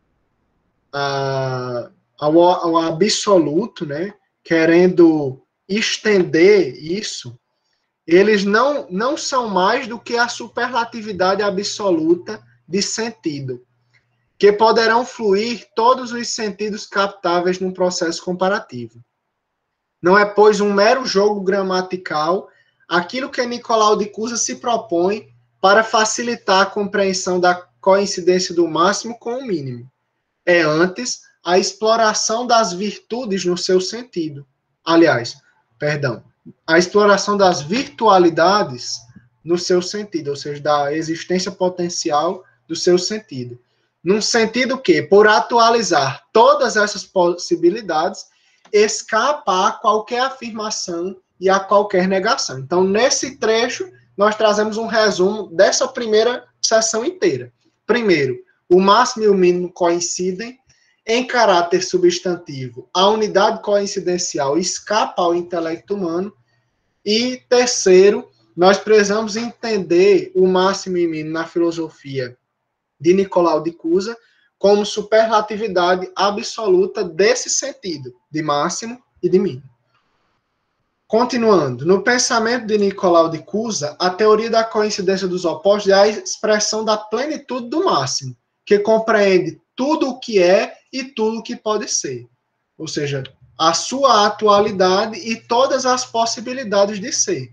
a, ao, ao absoluto, né, querendo estender isso, eles não, não são mais do que a superlatividade absoluta de sentido, que poderão fluir todos os sentidos captáveis num processo comparativo. Não é, pois, um mero jogo gramatical aquilo que Nicolau de Cusa se propõe para facilitar a compreensão da coincidência do máximo com o mínimo. É, antes, a exploração das virtudes no seu sentido. Aliás, perdão, a exploração das virtualidades no seu sentido, ou seja, da existência potencial do seu sentido. Num sentido que, por atualizar todas essas possibilidades, escapa a qualquer afirmação e a qualquer negação. Então, nesse trecho, nós trazemos um resumo dessa primeira sessão inteira. Primeiro, o máximo e o mínimo coincidem. Em caráter substantivo, a unidade coincidencial escapa ao intelecto humano. E, terceiro, nós precisamos entender o máximo e mínimo na filosofia de Nicolau de Cusa como superlatividade absoluta desse sentido, de máximo e de mínimo. Continuando, no pensamento de Nicolau de Cusa, a teoria da coincidência dos opostos é a expressão da plenitude do máximo, que compreende tudo o que é e tudo o que pode ser. Ou seja, a sua atualidade e todas as possibilidades de ser.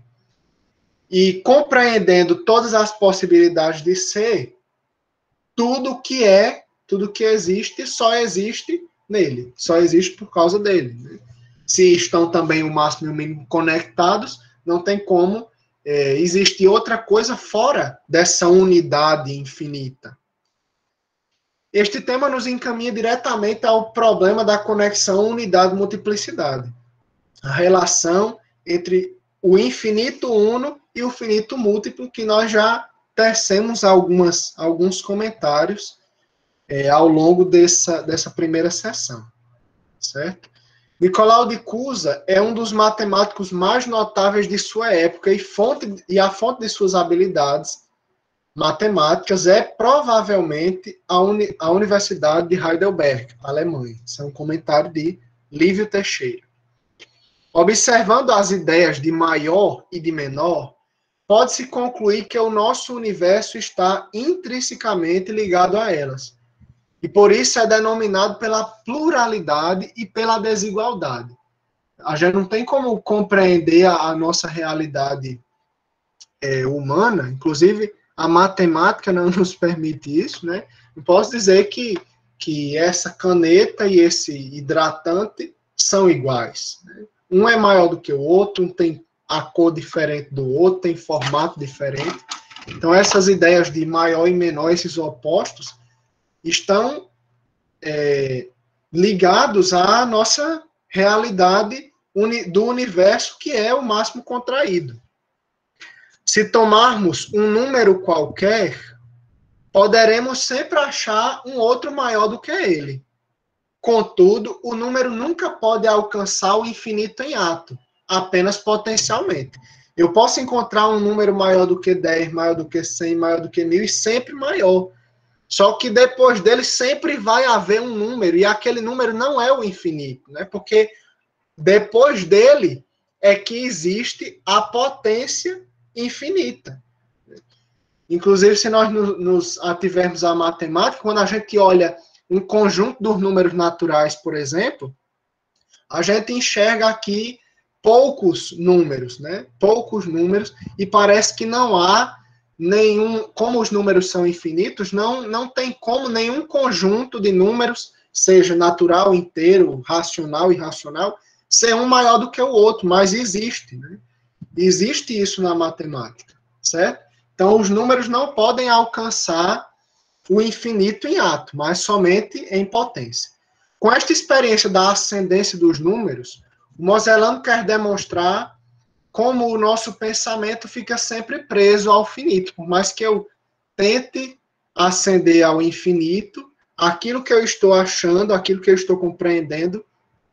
E compreendendo todas as possibilidades de ser, tudo o que é, tudo o que existe, só existe nele. Só existe por causa dele. Né? Se estão também o máximo e o mínimo conectados, não tem como é, existir outra coisa fora dessa unidade infinita. Este tema nos encaminha diretamente ao problema da conexão unidade-multiplicidade. A relação entre o infinito uno e o finito múltiplo, que nós já tecemos algumas, alguns comentários é, ao longo dessa, dessa primeira sessão. Certo? Nicolau de Cusa é um dos matemáticos mais notáveis de sua época e, fonte, e a fonte de suas habilidades matemáticas é provavelmente a, uni, a Universidade de Heidelberg, Alemanha. Isso é um comentário de Lívio Teixeira. Observando as ideias de maior e de menor, pode-se concluir que o nosso universo está intrinsecamente ligado a elas. E por isso é denominado pela pluralidade e pela desigualdade. A gente não tem como compreender a, a nossa realidade é, humana, inclusive a matemática não nos permite isso, né? Não posso dizer que, que essa caneta e esse hidratante são iguais. Né? Um é maior do que o outro, um tem a cor diferente do outro, tem formato diferente. Então, essas ideias de maior e menor, esses opostos, estão é, ligados à nossa realidade uni, do universo, que é o máximo contraído. Se tomarmos um número qualquer, poderemos sempre achar um outro maior do que ele. Contudo, o número nunca pode alcançar o infinito em ato, apenas potencialmente. Eu posso encontrar um número maior do que dez, maior do que cem, maior do que mil e sempre maior. Só que depois dele sempre vai haver um número, e aquele número não é o infinito, né? Porque depois dele é que existe a potência infinita. Inclusive, se nós nos ativermos à matemática, quando a gente olha um conjunto dos números naturais, por exemplo, a gente enxerga aqui poucos números, né? Poucos números, e parece que não há nenhum, como os números são infinitos, não, não tem como nenhum conjunto de números, seja natural, inteiro, racional, irracional, ser um maior do que o outro, mas existe, né? Existe isso na matemática, certo? Então, os números não podem alcançar o infinito em ato, mas somente em potência. Com esta experiência da ascendência dos números, o Mosellano quer demonstrar como o nosso pensamento fica sempre preso ao finito. Por mais que eu tente ascender ao infinito, aquilo que eu estou achando, aquilo que eu estou compreendendo,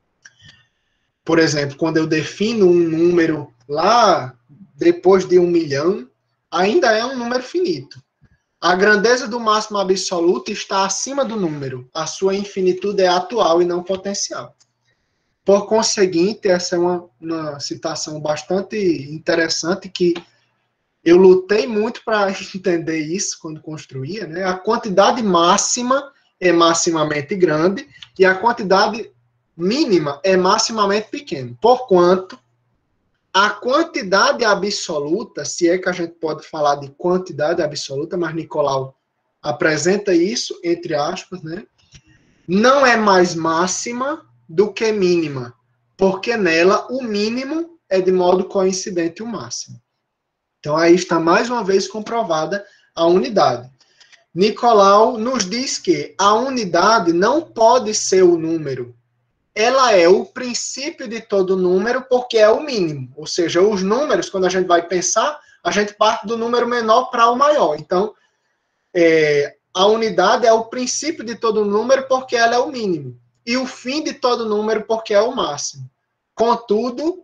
por exemplo, quando eu defino um número lá depois de um milhão, ainda é um número finito. A grandeza do máximo absoluto está acima do número. A sua infinitude é atual e não potencial. Por conseguinte, essa é uma, uma citação bastante interessante que eu lutei muito para entender isso quando construía, né? A quantidade máxima é maximamente grande e a quantidade mínima é maximamente pequena. Porquanto, a quantidade absoluta, se é que a gente pode falar de quantidade absoluta, mas Nicolau apresenta isso, entre aspas, né? Não é mais máxima do que mínima, porque nela o mínimo é de modo coincidente o máximo. Então aí está mais uma vez comprovada a unidade. Nicolau nos diz que a unidade não pode ser o número. Ela é o princípio de todo número porque é o mínimo. Ou seja, os números, quando a gente vai pensar, a gente parte do número menor para o maior. Então, é, a unidade é o princípio de todo número porque ela é o mínimo. E o fim de todo número porque é o máximo. Contudo,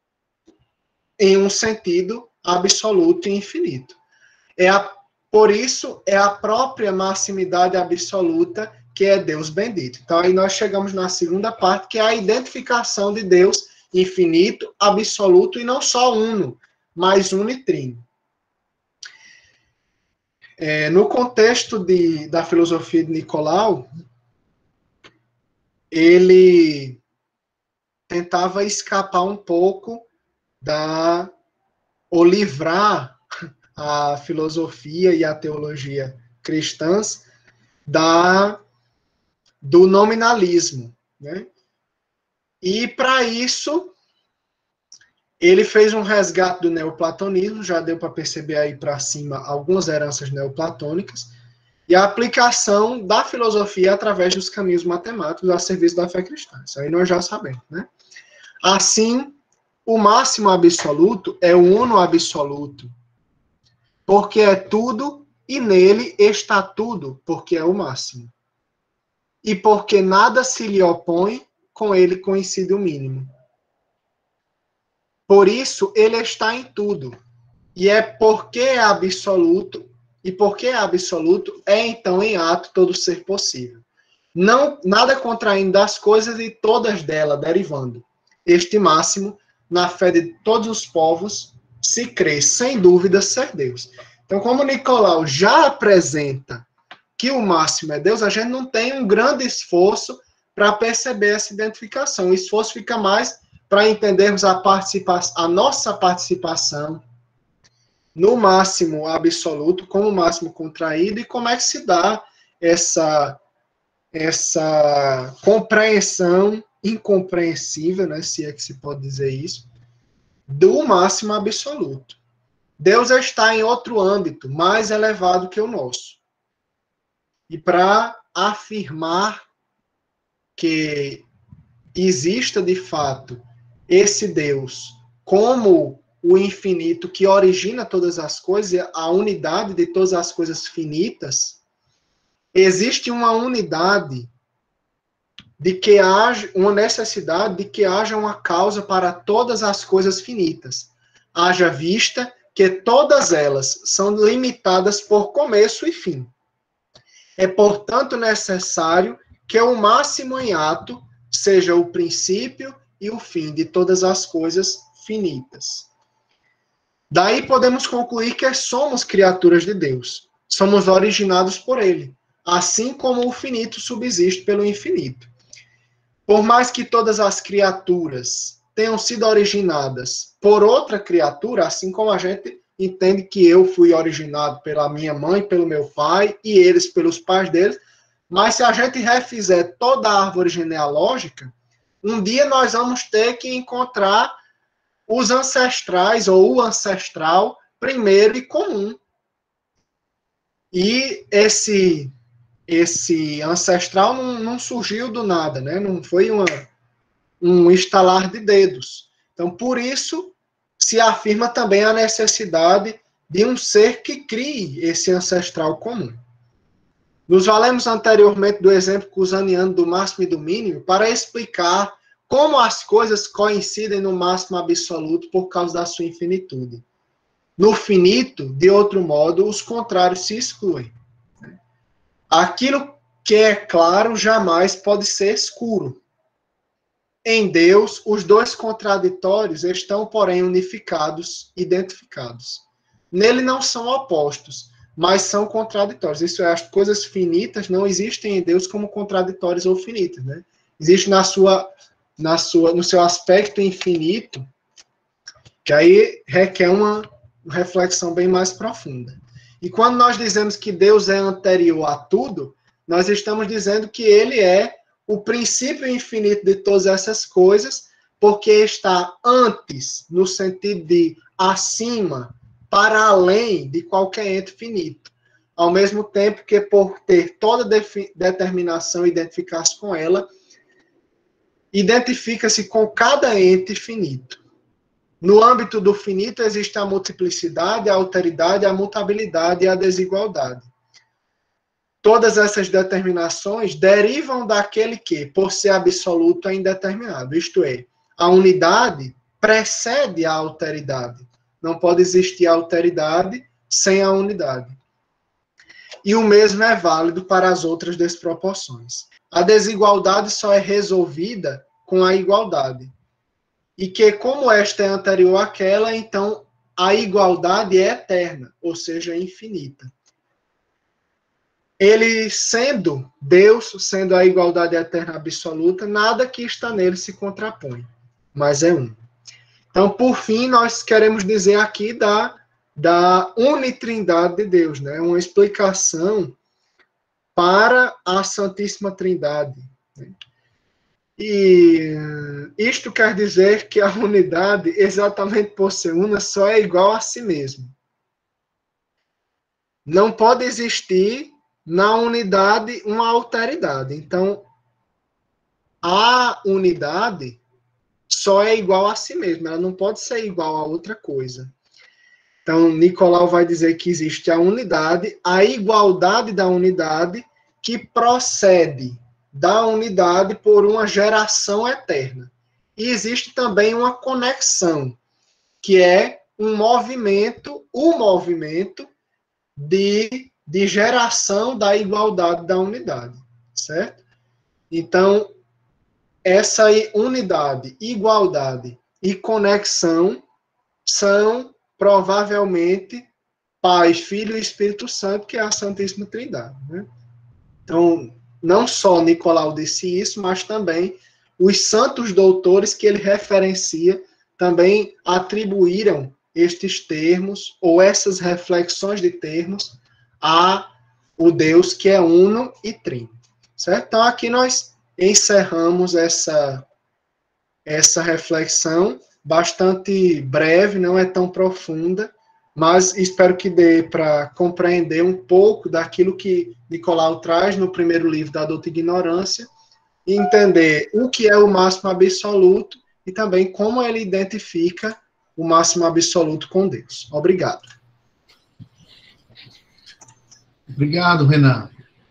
em um sentido absoluto e infinito. É a, por isso, é a própria maximidade absoluta que é Deus bendito. Então, aí nós chegamos na segunda parte, que é a identificação de Deus infinito, absoluto, e não só uno, mas uno e trino. É, no contexto de, da filosofia de Nicolau, ele tentava escapar um pouco da, ou livrar a filosofia e a teologia cristãs da do nominalismo, né? E para isso ele fez um resgate do neoplatonismo, já deu para perceber aí para cima algumas heranças neoplatônicas, e a aplicação da filosofia através dos caminhos matemáticos a serviço da fé cristã. Isso aí nós já sabemos, né? Assim, o máximo absoluto é o uno absoluto, porque é tudo e nele está tudo, porque é o máximo. E porque nada se lhe opõe, com ele coincide o mínimo. Por isso, ele está em tudo. E é porque é absoluto, e porque é absoluto, é então em ato todo ser possível. Não, nada contraindo das coisas e todas delas derivando. Este máximo, na fé de todos os povos, se crê, sem dúvida, ser Deus. Então, como Nicolau já apresenta que o máximo é Deus, a gente não tem um grande esforço para perceber essa identificação. O esforço fica mais para entendermos a, participação, a nossa participação no máximo absoluto, como máximo contraído, e como é que se dá essa, essa compreensão incompreensível, né, se é que se pode dizer isso, do máximo absoluto. Deus está em outro âmbito, mais elevado que o nosso. E para afirmar que exista de fato esse Deus como o infinito que origina todas as coisas, a unidade de todas as coisas finitas, existe uma unidade de que haja, uma necessidade de que haja uma causa para todas as coisas finitas. Haja vista que todas elas são limitadas por começo e fim. É, portanto, necessário que o máximo em ato seja o princípio e o fim de todas as coisas finitas. Daí podemos concluir que somos criaturas de Deus. Somos originados por Ele, assim como o finito subsiste pelo infinito. Por mais que todas as criaturas tenham sido originadas por outra criatura, assim como a gente entende que eu fui originado pela minha mãe, pelo meu pai, e eles pelos pais deles, mas se a gente refizer toda a árvore genealógica, um dia nós vamos ter que encontrar os ancestrais, ou o ancestral, primeiro e comum. E esse, esse ancestral não, não surgiu do nada, né? Não foi uma, um estalar de dedos. Então, por isso, se afirma também a necessidade de um ser que crie esse ancestral comum. Nos valemos anteriormente do exemplo cusaniano do máximo e do mínimo para explicar como as coisas coincidem no máximo absoluto por causa da sua infinitude. No finito, de outro modo, os contrários se excluem. Aquilo que é claro jamais pode ser escuro. Em Deus, os dois contraditórios estão, porém, unificados, identificados. Nele não são opostos, mas são contraditórios. Isso é, as coisas finitas não existem em Deus como contraditórias ou finitas, né? Existe na sua, na sua, no seu aspecto infinito, que aí requer uma reflexão bem mais profunda. E quando nós dizemos que Deus é anterior a tudo, nós estamos dizendo que ele é o princípio infinito de todas essas coisas, porque está antes, no sentido de acima, para além de qualquer ente finito. Ao mesmo tempo que, por ter toda determinação e identificar-se com ela, identifica-se com cada ente finito. No âmbito do finito existe a multiplicidade, a alteridade, a mutabilidade e a desigualdade. Todas essas determinações derivam daquele que, por ser absoluto, é indeterminado. Isto é, a unidade precede a alteridade. Não pode existir alteridade sem a unidade. E o mesmo é válido para as outras desproporções. A desigualdade só é resolvida com a igualdade. E que, como esta é anterior àquela, então a igualdade é eterna, ou seja, infinita. Ele sendo Deus, sendo a igualdade eterna absoluta, nada que está nele se contrapõe, mas é um. Então, por fim, nós queremos dizer aqui da, da unitrindade de Deus, né? Uma explicação para a Santíssima Trindade. Né? E isto quer dizer que a unidade, exatamente por ser una, só é igual a si mesmo. Não pode existir na unidade uma alteridade. Então, a unidade só é igual a si mesma, ela não pode ser igual a outra coisa. Então, Nicolau vai dizer que existe a unidade, a igualdade da unidade, que procede da unidade por uma geração eterna. E existe também uma conexão, que é um movimento, o movimento de de geração da igualdade da unidade, certo? Então, essa unidade, igualdade e conexão são provavelmente Pai, Filho e Espírito Santo, que é a Santíssima Trindade, né? Então, não só Nicolau disse isso, mas também os santos doutores que ele referencia também atribuíram estes termos, ou essas reflexões de termos, a o Deus que é uno e trino, certo? Então, aqui nós encerramos essa, essa reflexão, bastante breve, não é tão profunda, mas espero que dê para compreender um pouco daquilo que Nicolau traz no primeiro livro da Douta Ignorância, e entender o que é o máximo absoluto e também como ele identifica o máximo absoluto com Deus. Obrigado. Obrigado, Renan.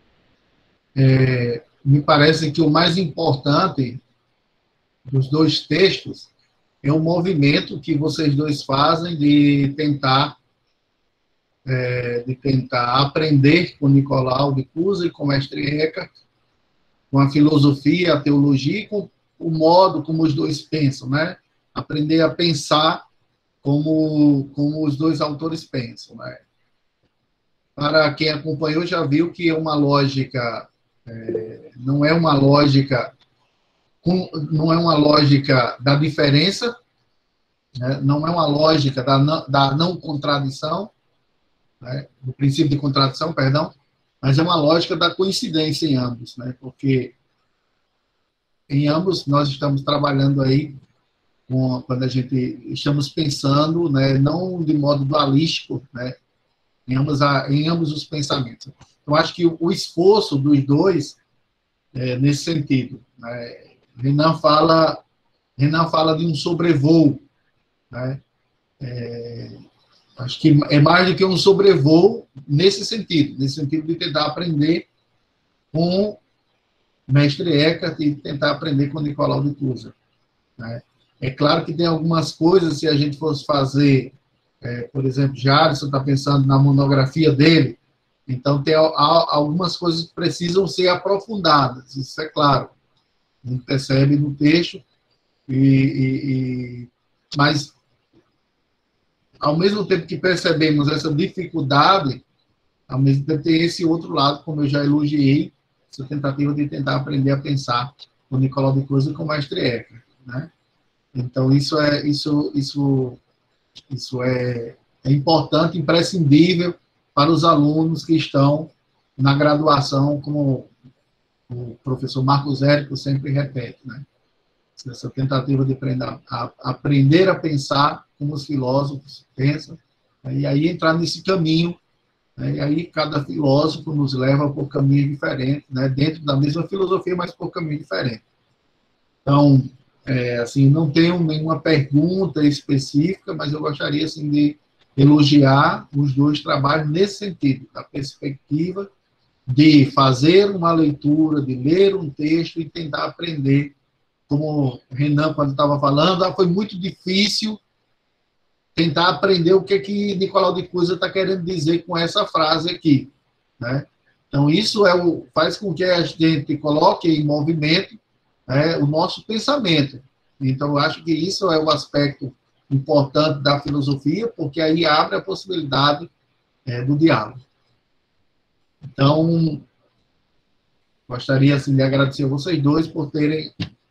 É, me parece que o mais importante dos dois textos é o movimento que vocês dois fazem de tentar, é, de tentar aprender com Nicolau de Cusa e com o mestre Eckhart, com a filosofia, a teologia e com o modo como os dois pensam, né? aprender a pensar como, como os dois autores pensam, né? Para quem acompanhou, já viu que é uma lógica, é, não é uma lógica, não é uma lógica da diferença, né? Não é uma lógica da não, da não contradição, né? Do princípio de contradição, perdão, mas é uma lógica da coincidência em ambos, né? Porque em ambos nós estamos trabalhando aí com, quando a gente estamos pensando, né, não de modo dualístico, né, em ambos, a, em ambos os pensamentos. Eu acho que o, o esforço dos dois é nesse sentido. Né? Renan fala, Renan fala de um sobrevoo, né? É, acho que é mais do que um sobrevoo nesse sentido, nesse sentido de tentar aprender com mestre Eckhart e tentar aprender com Nicolau de Cusa, né? É claro que tem algumas coisas, se a gente fosse fazer, é, por exemplo, Jarson está pensando na monografia dele, então tem a, a, algumas coisas que precisam ser aprofundadas, isso é claro. A gente percebe no texto, e, e, e, mas, ao mesmo tempo que percebemos essa dificuldade, ao mesmo tempo tem esse outro lado, como eu já elogiei, essa tentativa de tentar aprender a pensar com Nicolau de Cusa e com o mestre Eckhart, né? Então, isso é, isso, isso, isso é, é importante, imprescindível para os alunos que estão na graduação, como o professor Marcos Érico sempre repete, né? Essa tentativa de aprender a, a, aprender a pensar como os filósofos pensam, né? E aí entrar nesse caminho, né? E aí cada filósofo nos leva por caminhos diferentes, né? Dentro da mesma filosofia, mas por caminhos diferentes. Então, É, assim, não tenho nenhuma pergunta específica, mas eu gostaria assim, de elogiar os dois trabalhos nesse sentido, da perspectiva de fazer uma leitura, de ler um texto e tentar aprender, como Renan, quando estava falando, ah, foi muito difícil tentar aprender o que, que Nicolau de Cusa está querendo dizer com essa frase aqui, né? Então, isso é o, faz com que a gente coloque em movimento É, o nosso pensamento. Então, eu acho que isso é o aspecto importante da filosofia, porque aí abre a possibilidade é, do diálogo. Então, gostaria assim, de agradecer a vocês dois por terem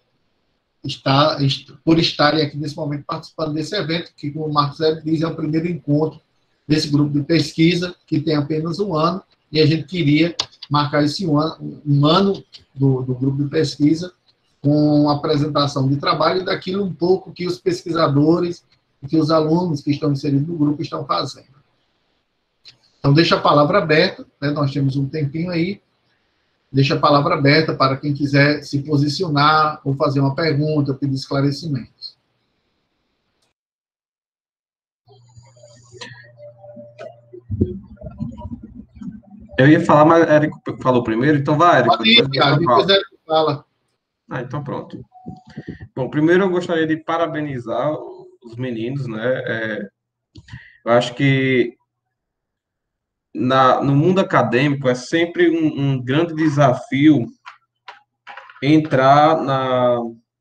estar, por estarem aqui nesse momento participando desse evento, que, como o Marcos Érico diz, é o primeiro encontro desse grupo de pesquisa, que tem apenas um ano, e a gente queria marcar esse um ano, um ano do, do grupo de pesquisa com a apresentação de trabalho e daquilo um pouco que os pesquisadores e que os alunos que estão inseridos no grupo estão fazendo. Então, deixa a palavra aberta, né? Nós temos um tempinho aí, deixa a palavra aberta para quem quiser se posicionar ou fazer uma pergunta, pedir esclarecimentos. Eu ia falar, mas Érico falou primeiro, então vai, Érico. Pode ir, Thiago, depois Érico fala. Ah, então pronto. Bom, primeiro eu gostaria de parabenizar os meninos, né? É, eu acho que na, no mundo acadêmico é sempre um, um grande desafio entrar na,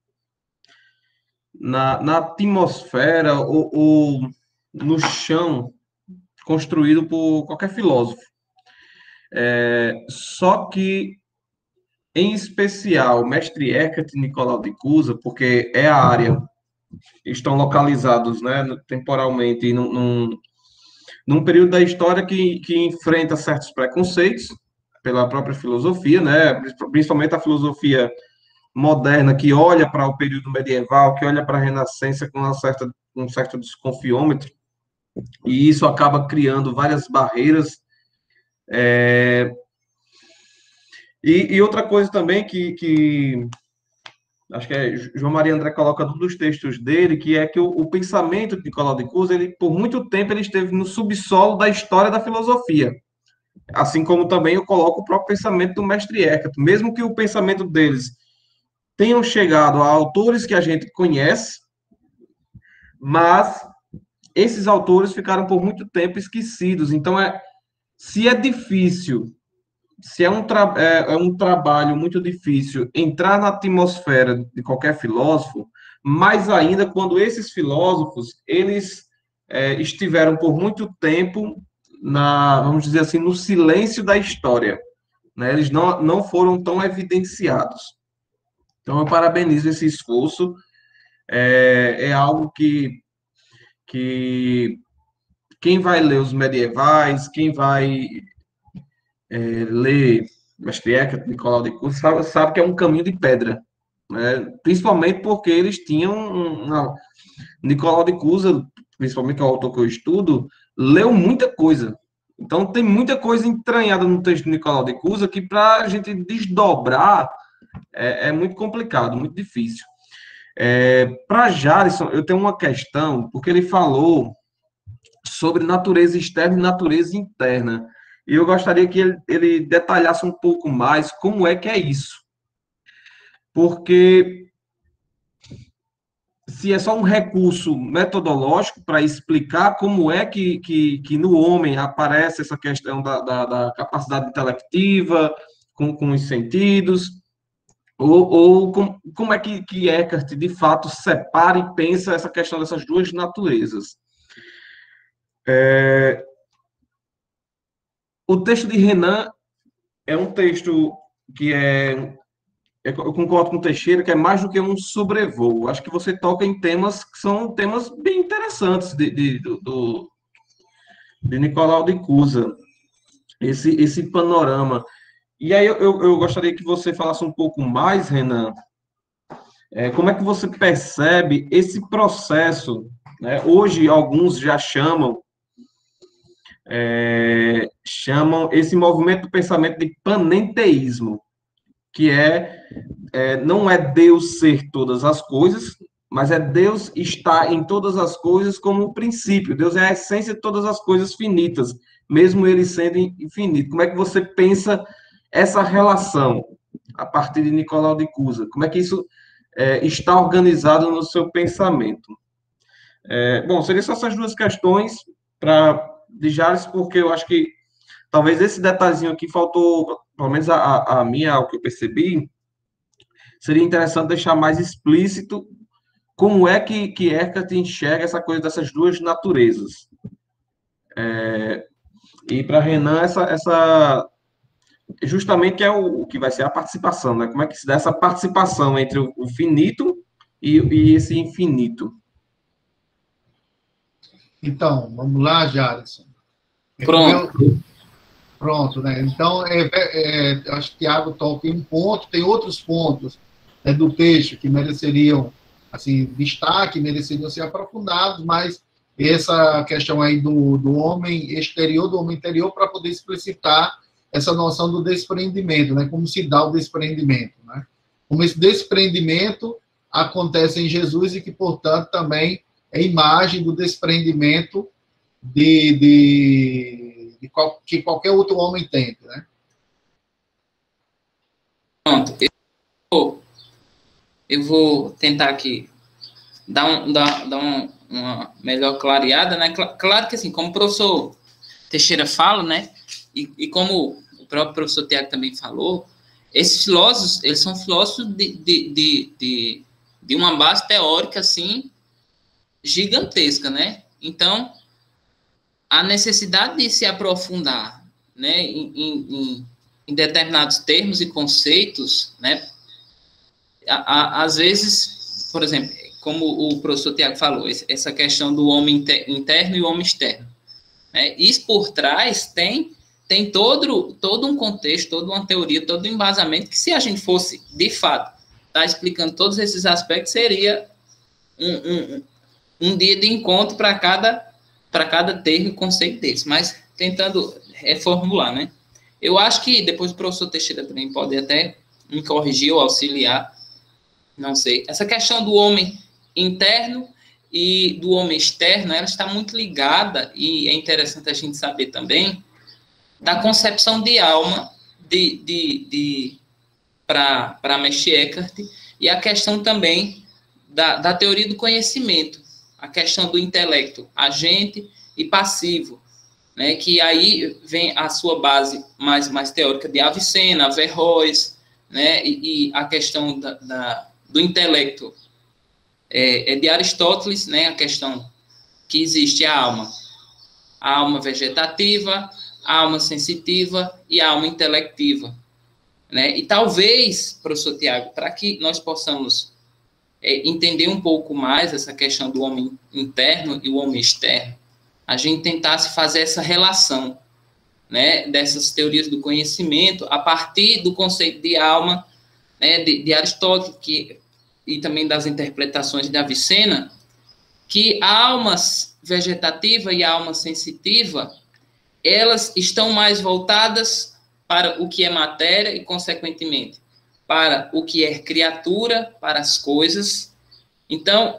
na, na atmosfera ou, ou no chão construído por qualquer filósofo. É, só que em especial, mestre Eckhart e Nicolau de Cusa, porque é a área, estão localizados, né, temporalmente num, num, num período da história que, que enfrenta certos preconceitos pela própria filosofia, né, principalmente a filosofia moderna, que olha para o período medieval, que olha para a Renascença com uma certa, um certo desconfiômetro, e isso acaba criando várias barreiras. É, E, e outra coisa também que, que acho que é João Maria André coloca num dos textos dele, que é que o, o pensamento de Nicolau de Cusa, ele, por muito tempo, ele esteve no subsolo da história da filosofia. Assim como também eu coloco o próprio pensamento do mestre Eckhart. Mesmo que o pensamento deles tenham chegado a autores que a gente conhece, mas esses autores ficaram por muito tempo esquecidos. Então, é, se é difícil... Se é um, tra é, é um trabalho muito difícil entrar na atmosfera de qualquer filósofo, mais ainda quando esses filósofos, eles é, estiveram por muito tempo, na, vamos dizer assim, no silêncio da história, né? Eles não, não foram tão evidenciados. Então, eu parabenizo esse esforço, é, é algo que, que quem vai ler os medievais, quem vai é, ler Mestre Eckhart, Nicolau de Cusa, sabe, sabe que é um caminho de pedra, né? Principalmente porque eles tinham uma... Nicolau de Cusa, principalmente que é o autor que eu estudo, leu muita coisa. Então tem muita coisa entranhada no texto de Nicolau de Cusa que para a gente desdobrar é, é muito complicado, muito difícil. É, para Jarisson, eu tenho uma questão, porque ele falou sobre natureza externa e natureza interna. E eu gostaria que ele, ele detalhasse um pouco mais como é que é isso. Porque se é só um recurso metodológico para explicar como é que, que, que no homem aparece essa questão da, da, da capacidade intelectiva, com, com os sentidos, ou, ou com, como é que, que Eckhart, de fato, separa e pensa essa questão dessas duas naturezas. É... O texto de Renan é um texto que é... Eu concordo com o Teixeira, que é mais do que um sobrevoo. Acho que você toca em temas que são temas bem interessantes de, de, do, de Nicolau de Cusa, esse, esse panorama. E aí eu, eu gostaria que você falasse um pouco mais, Renan, é, como é que você percebe esse processo, né? Hoje, alguns já chamam, é, chamam esse movimento do pensamento de panenteísmo, que é, é, não é Deus ser todas as coisas, mas é Deus estar em todas as coisas como um princípio. Deus é a essência de todas as coisas finitas, mesmo ele sendo infinito. Como é que você pensa essa relação a partir de Nicolau de Cusa? Como é que isso é, está organizado no seu pensamento? É, bom, seriam só essas duas questões para de Jales, porque eu acho que talvez esse detalhezinho aqui faltou, pelo menos a, a minha, ao que eu percebi, seria interessante deixar mais explícito como é que, que Eckhart enxerga essa coisa dessas duas naturezas. É, e para Renan, essa, essa justamente que é o, o que vai ser a participação, né? Como é que se dá essa participação entre o, o finito e, e esse infinito? Então, vamos lá, Jarisson. Pronto. Eu, pronto, né? Então, é, é, acho que Tiago toca em um ponto, tem outros pontos, né, do texto que mereceriam, assim, destaque, mereceriam ser aprofundados, mas essa questão aí do, do homem exterior, do homem interior, para poder explicitar essa noção do desprendimento, né? Como se dá o desprendimento, né? Como esse desprendimento acontece em Jesus e que, portanto, também é imagem do desprendimento de, de, de qual, que qualquer outro homem tem, né? Pronto. Eu vou, eu vou tentar aqui dar, um, dar, dar um, uma melhor clareada, né? Claro que, assim, como o professor Teixeira fala, né? E, e como o próprio professor Tiago também falou, esses filósofos, eles são filósofos de, de, de, de, de uma base teórica, assim, gigantesca, né? Então, a necessidade de se aprofundar, né, em, em, em determinados termos e conceitos, né, a, a, às vezes, por exemplo, como o professor Tiago falou, essa questão do homem interno e o homem externo, né, isso por trás tem, tem todo, todo um contexto, toda uma teoria, todo um embasamento que, se a gente fosse, de fato, estar explicando todos esses aspectos, seria um, um, um dia de encontro para cada, para cada termo e conceito desse, mas tentando reformular, né? Eu acho que depois o professor Teixeira também pode até me corrigir ou auxiliar, não sei. Essa questão do homem interno e do homem externo, ela está muito ligada, e é interessante a gente saber também, da concepção de alma de, de, de, para Mestre Eckhart, e a questão também da, da teoria do conhecimento, a questão do intelecto agente e passivo, né, que aí vem a sua base mais, mais teórica de Avicena, Averroes, né, e, e a questão da, da, do intelecto é, é de Aristóteles, né, a questão que existe a alma. A alma vegetativa, a alma sensitiva e a alma intelectiva. Né? E talvez, professor Tiago, para que nós possamos é, entender um pouco mais essa questão do homem interno e o homem externo, a gente tentasse fazer essa relação, né, dessas teorias do conhecimento a partir do conceito de alma, né, de, de Aristóteles, que, e também das interpretações de Avicena, que a alma vegetativa e a alma sensitiva, elas estão mais voltadas para o que é matéria e, consequentemente, para o que é criatura, para as coisas. Então,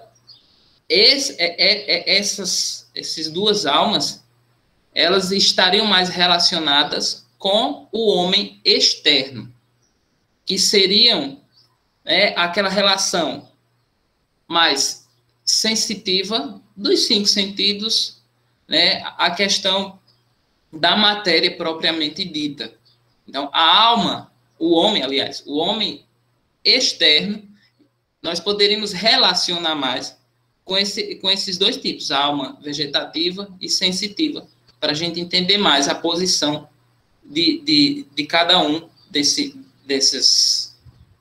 esse, é, é, é, essas, essas duas almas, elas estariam mais relacionadas com o homem externo, que seriam, né, aquela relação mais sensitiva dos cinco sentidos, né, a questão da matéria propriamente dita. Então, a alma, o homem, aliás, o homem externo, nós poderíamos relacionar mais com, esse, com esses dois tipos, a alma vegetativa e sensitiva, para a gente entender mais a posição de, de, de cada um desse, desses,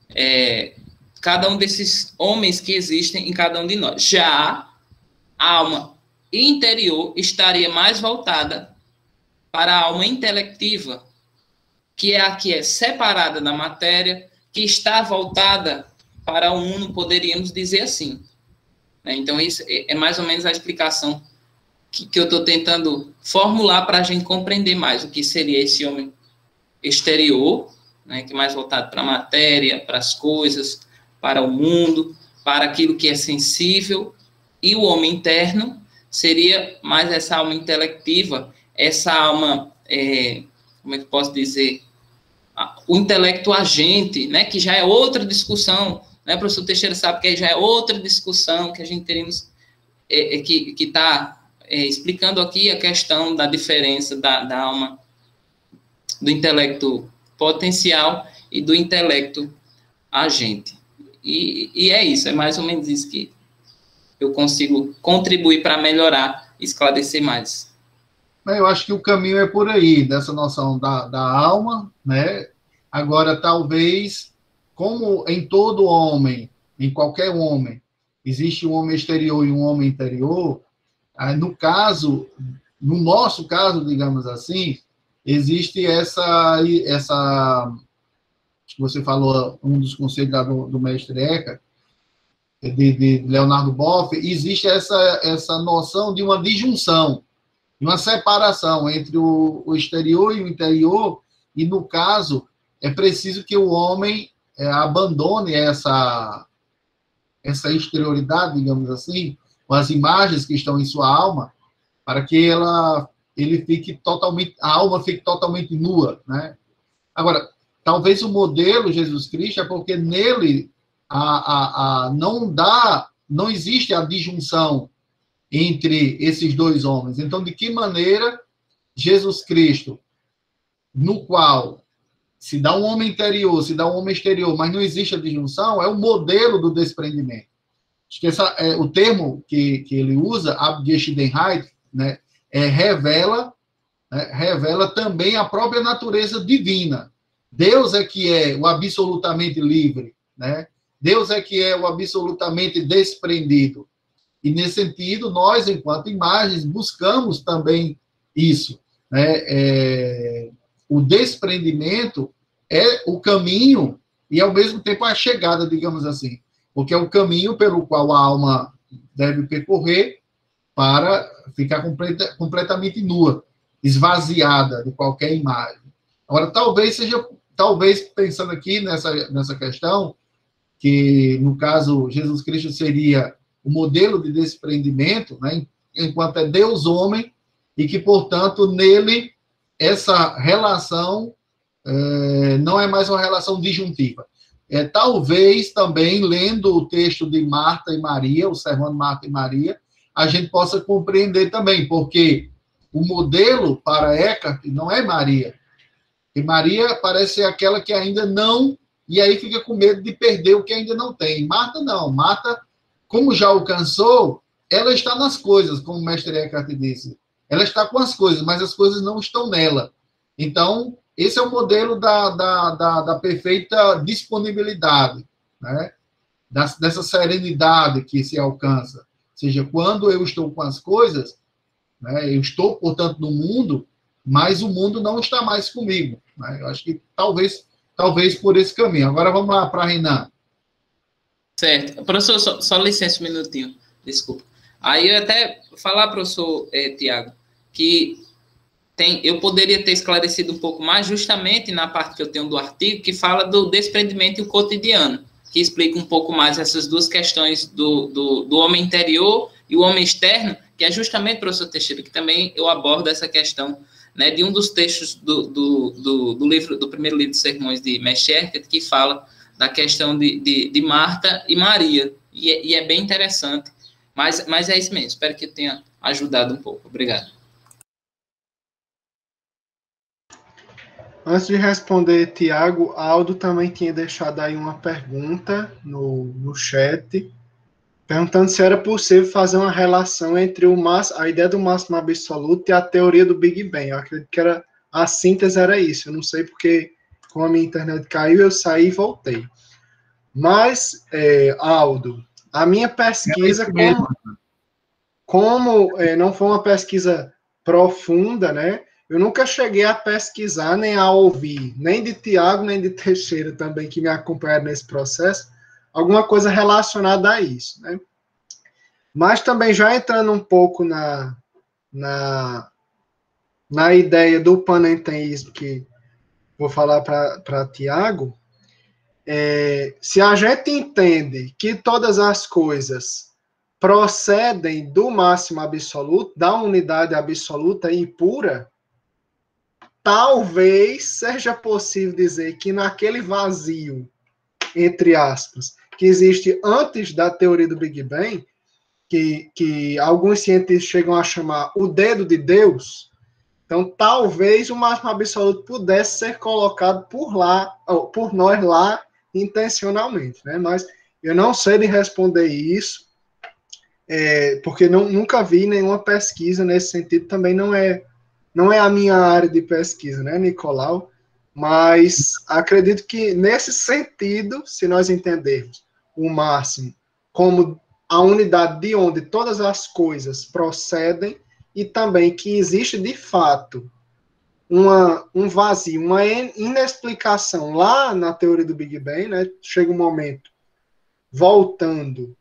é, cada um desses homens que existem em cada um de nós. Já a alma interior estaria mais voltada para a alma intelectiva, que é a que é separada da matéria, que está voltada para o uno, poderíamos dizer assim. Então, isso é mais ou menos a explicação que, que eu estou tentando formular para a gente compreender mais o que seria esse homem exterior, né, que é mais voltado para a matéria, para as coisas, para o mundo, para aquilo que é sensível, e o homem interno seria mais essa alma intelectiva, essa alma, é, como é que eu posso dizer, o intelecto agente, né, que já é outra discussão, né, o professor Teixeira sabe que já é outra discussão que a gente teríamos, é, é, que está é, explicando aqui a questão da diferença da, da alma, do intelecto potencial e do intelecto agente. E, e é isso, é mais ou menos isso que eu consigo contribuir para melhorar, esclarecer mais. Eu acho que o caminho é por aí, dessa noção da, da alma, né? Agora, talvez, como em todo homem, em qualquer homem, existe um homem exterior e um homem interior, no caso, no nosso caso, digamos assim, existe essa, essa que você falou, um dos conselhos do, do mestre Eckhart, de, de Leonardo Boff, existe essa, essa noção de uma disjunção, uma separação entre o, o exterior e o interior, e, no caso, é preciso que o homem é, abandone essa, essa exterioridade, digamos assim, com as imagens que estão em sua alma, para que ela, ele fique totalmente, a alma fique totalmente nua, né? Agora, talvez o modelo Jesus Cristo é porque nele a, a, a, não dá, não existe a disjunção entre esses dois homens. Então, de que maneira Jesus Cristo, no qual se dá um homem interior, se dá um homem exterior, mas não existe a disjunção, é o modelo do desprendimento. Acho que essa, é, o termo que, que ele usa, Abgeschiedenheit, né, é, revela, né, revela também a própria natureza divina. Deus é que é o absolutamente livre, né? Deus é que é o absolutamente desprendido. E, nesse sentido, nós, enquanto imagens, buscamos também isso, né? É, o desprendimento é o caminho e, ao mesmo tempo, a chegada, digamos assim, porque é o caminho pelo qual a alma deve percorrer para ficar completa, completamente nua, esvaziada de qualquer imagem. Agora, talvez seja, talvez, pensando aqui nessa, nessa questão, que, no caso, Jesus Cristo seria o modelo de desprendimento, né, enquanto é Deus homem, e que, portanto, nele, essa relação é, não é mais uma relação disjuntiva. É, talvez também, lendo o texto de Marta e Maria, o sermão de Marta e Maria, a gente possa compreender também, porque o modelo para Eckhart não é Maria. E Maria parece ser aquela que ainda não, e aí fica com medo de perder o que ainda não tem. Marta não, Marta como já alcançou, ela está nas coisas, como o mestre Eckhart disse. Ela está com as coisas, mas as coisas não estão nela. Então, esse é o modelo da, da, da, da perfeita disponibilidade, né? Das, dessa serenidade que se alcança. Ou seja, quando eu estou com as coisas, né, eu estou, portanto, no mundo, mas o mundo não está mais comigo. Né? Eu acho que talvez, talvez por esse caminho. Agora vamos lá para a Renan. Certo. Professor, só, só licença um minutinho. Desculpa. Aí eu até falar, professor é, Tiago, que tem, eu poderia ter esclarecido um pouco mais justamente na parte que eu tenho do artigo, que fala do desprendimento e o cotidiano, que explica um pouco mais essas duas questões do, do, do homem interior e o homem externo, que é justamente, professor Teixeira, que também eu abordo essa questão, né, de um dos textos do, do, do, do, livro, do primeiro livro de sermões de Mestre, que fala da questão de, de, de Marta e Maria, e é, e é bem interessante, mas, mas é isso mesmo, espero que tenha ajudado um pouco. Obrigado. Antes de responder, Tiago, Aldo também tinha deixado aí uma pergunta no, no chat, perguntando se era possível fazer uma relação entre o máximo, a ideia do máximo absoluto e a teoria do Big Bang. Eu acredito que era, a síntese era isso. Eu não sei porque, como a minha internet caiu, eu saí e voltei. Mas, é, Aldo, a minha pesquisa, como, como é, não foi uma pesquisa profunda, né? Eu nunca cheguei a pesquisar, nem a ouvir, nem de Tiago, nem de Teixeira também, que me acompanharam nesse processo, alguma coisa relacionada a isso, né? Mas também já entrando um pouco na, na, na ideia do panenteísmo, que vou falar para Tiago, é, se a gente entende que todas as coisas procedem do máximo absoluto, da unidade absoluta e pura, talvez seja possível dizer que naquele vazio, entre aspas, que existe antes da teoria do Big Bang, que, que alguns cientistas chegam a chamar o dedo de Deus, então talvez o máximo absoluto pudesse ser colocado por lá, por nós lá, intencionalmente, né? Mas eu não sei de responder isso, é, porque não, nunca vi nenhuma pesquisa nesse sentido, também não é Não é a minha área de pesquisa, né, Nicolau? Mas acredito que, nesse sentido, se nós entendermos o máximo como a unidade de onde todas as coisas procedem e também que existe, de fato, uma, um vazio, uma inexplicação lá na teoria do Big Bang, né? Chega um momento, voltando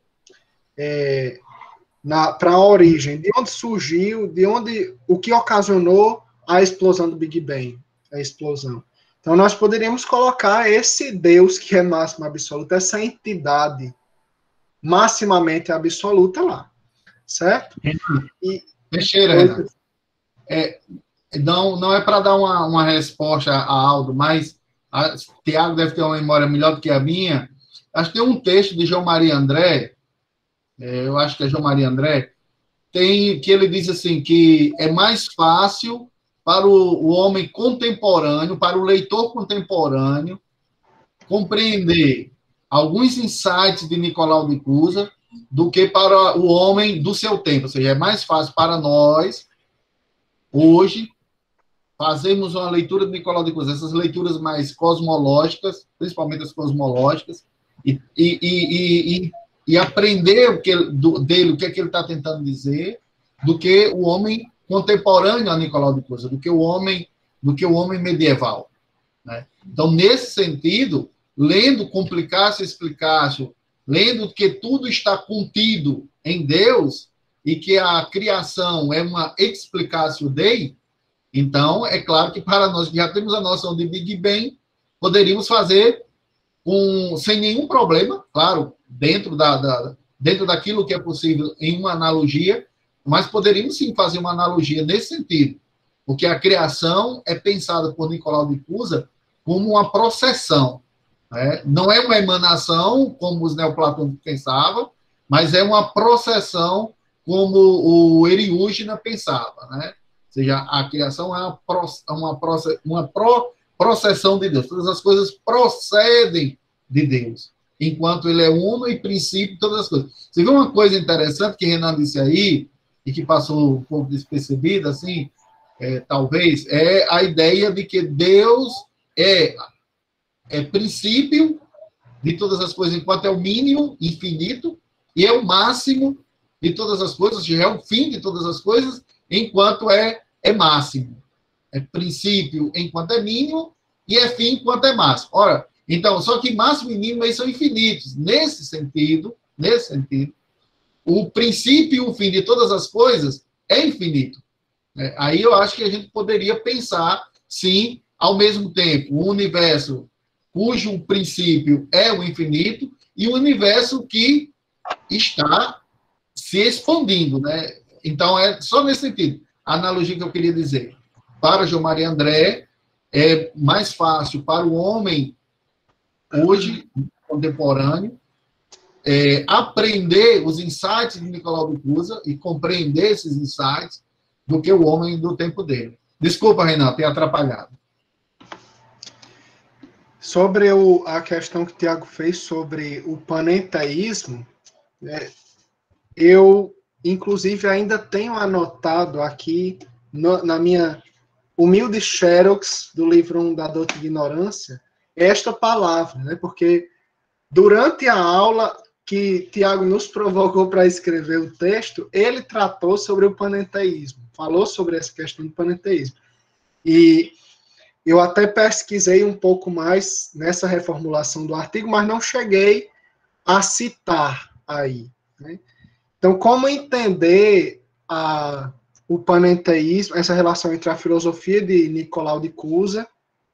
é, para a origem, de onde surgiu, de onde, o que ocasionou a explosão do Big Bang, a explosão. Então, nós poderíamos colocar esse Deus que é máximo absoluto, essa entidade maximamente absoluta lá, certo? E, Teixeira, Renato, é, não, não é para dar uma, uma resposta a Aldo, mas a Tiago deve ter uma memória melhor do que a minha. Acho que tem um texto de João Maria André, eu acho que é João Maria André, tem, que ele diz assim, que é mais fácil para o, o homem contemporâneo, para o leitor contemporâneo, compreender alguns insights de Nicolau de Cusa do que para o homem do seu tempo. Ou seja, é mais fácil para nós, hoje, fazermos uma leitura de Nicolau de Cusa, essas leituras mais cosmológicas, principalmente as cosmológicas, e, e, e, e e aprender o que, do, dele, o que, é que ele está tentando dizer, do que o homem contemporâneo a Nicolau de Cusa, do que o homem, do que o homem medieval. Né? Então, nesse sentido, lendo Complicar-se, Explicar-se, lendo que tudo está contido em Deus e que a criação é uma explicatio Dei, então, é claro que para nós que já temos a noção de Big Bang, poderíamos fazer com, sem nenhum problema, claro, dentro, da, da, dentro daquilo que é possível em uma analogia, mas poderíamos sim fazer uma analogia nesse sentido, porque a criação é pensada por Nicolau de Cusa como uma processão. Né? Não é uma emanação, como os neoplatônicos pensavam, mas é uma processão, como o Eriúgena pensava. Né? Ou seja, a criação é uma, pro, uma, uma pro, processão de Deus. Todas as coisas procedem de Deus. enquanto ele é uno e princípio de todas as coisas. Você viu uma coisa interessante que Renan disse aí, e que passou um pouco despercebida, assim, é, talvez, é a ideia de que Deus é, é princípio de todas as coisas, enquanto é o mínimo, infinito, e é o máximo de todas as coisas, ou seja, é o fim de todas as coisas, enquanto é, é máximo. É princípio enquanto é mínimo, e é fim enquanto é máximo. Ora, então, só que máximo e mínimo aí são infinitos. Nesse sentido, nesse sentido, o princípio e o fim de todas as coisas é infinito. É, aí eu acho que a gente poderia pensar, sim, ao mesmo tempo, um universo cujo princípio é o infinito e um universo que está se expandindo, né? Então, é só nesse sentido. A analogia que eu queria dizer. Para João Maria André, é mais fácil para o homem, hoje, contemporâneo, é, aprender os insights de Nicolau de Cusa e compreender esses insights do que o homem do tempo dele. Desculpa, Renato, ter atrapalhado. Sobre o, a questão que o Tiago fez sobre o panenteísmo, né, eu, inclusive, ainda tenho anotado aqui no, na minha humilde xerox do livro um da Doutrina de Ignorância esta palavra, né, porque durante a aula que Tiago nos provocou para escrever o texto, ele tratou sobre o panenteísmo, falou sobre essa questão do panenteísmo. E eu até pesquisei um pouco mais nessa reformulação do artigo, mas não cheguei a citar aí, né? Então, como entender a, o panenteísmo, essa relação entre a filosofia de Nicolau de Cusa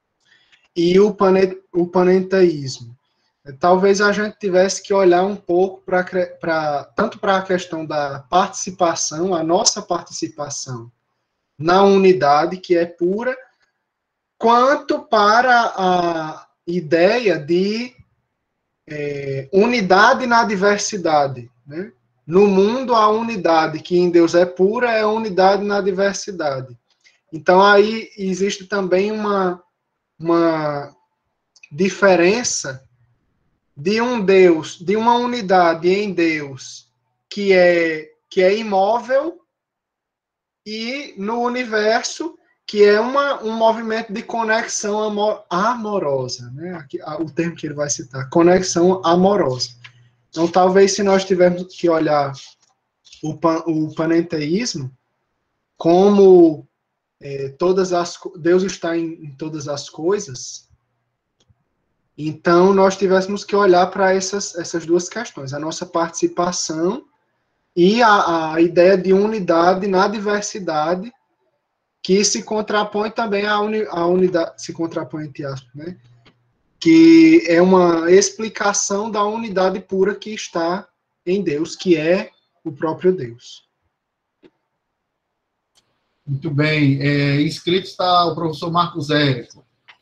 e o, pane, o panenteísmo? Talvez a gente tivesse que olhar um pouco para tanto para a questão da participação, a nossa participação na unidade, que é pura, quanto para a ideia de é, unidade na diversidade, né? No mundo, a unidade que em Deus é pura é a unidade na diversidade. Então, aí existe também uma, uma diferença de um Deus, de uma unidade em Deus que é, que é imóvel e no universo que é uma, um movimento de conexão amor, amorosa, né? Aqui, o termo que ele vai citar, conexão amorosa. Então, talvez se nós tivermos que olhar o, pan, o panenteísmo como é, todas as, Deus está em, em todas as coisas, então nós tivéssemos que olhar para essas, essas duas questões, a nossa participação e a, a ideia de unidade na diversidade, que se contrapõe também à uni, a unidade, se contrapõe entre aspas, né? Que é uma explicação da unidade pura que está em Deus, que é o próprio Deus. Muito bem. É, inscrito está o professor Marcos Érico.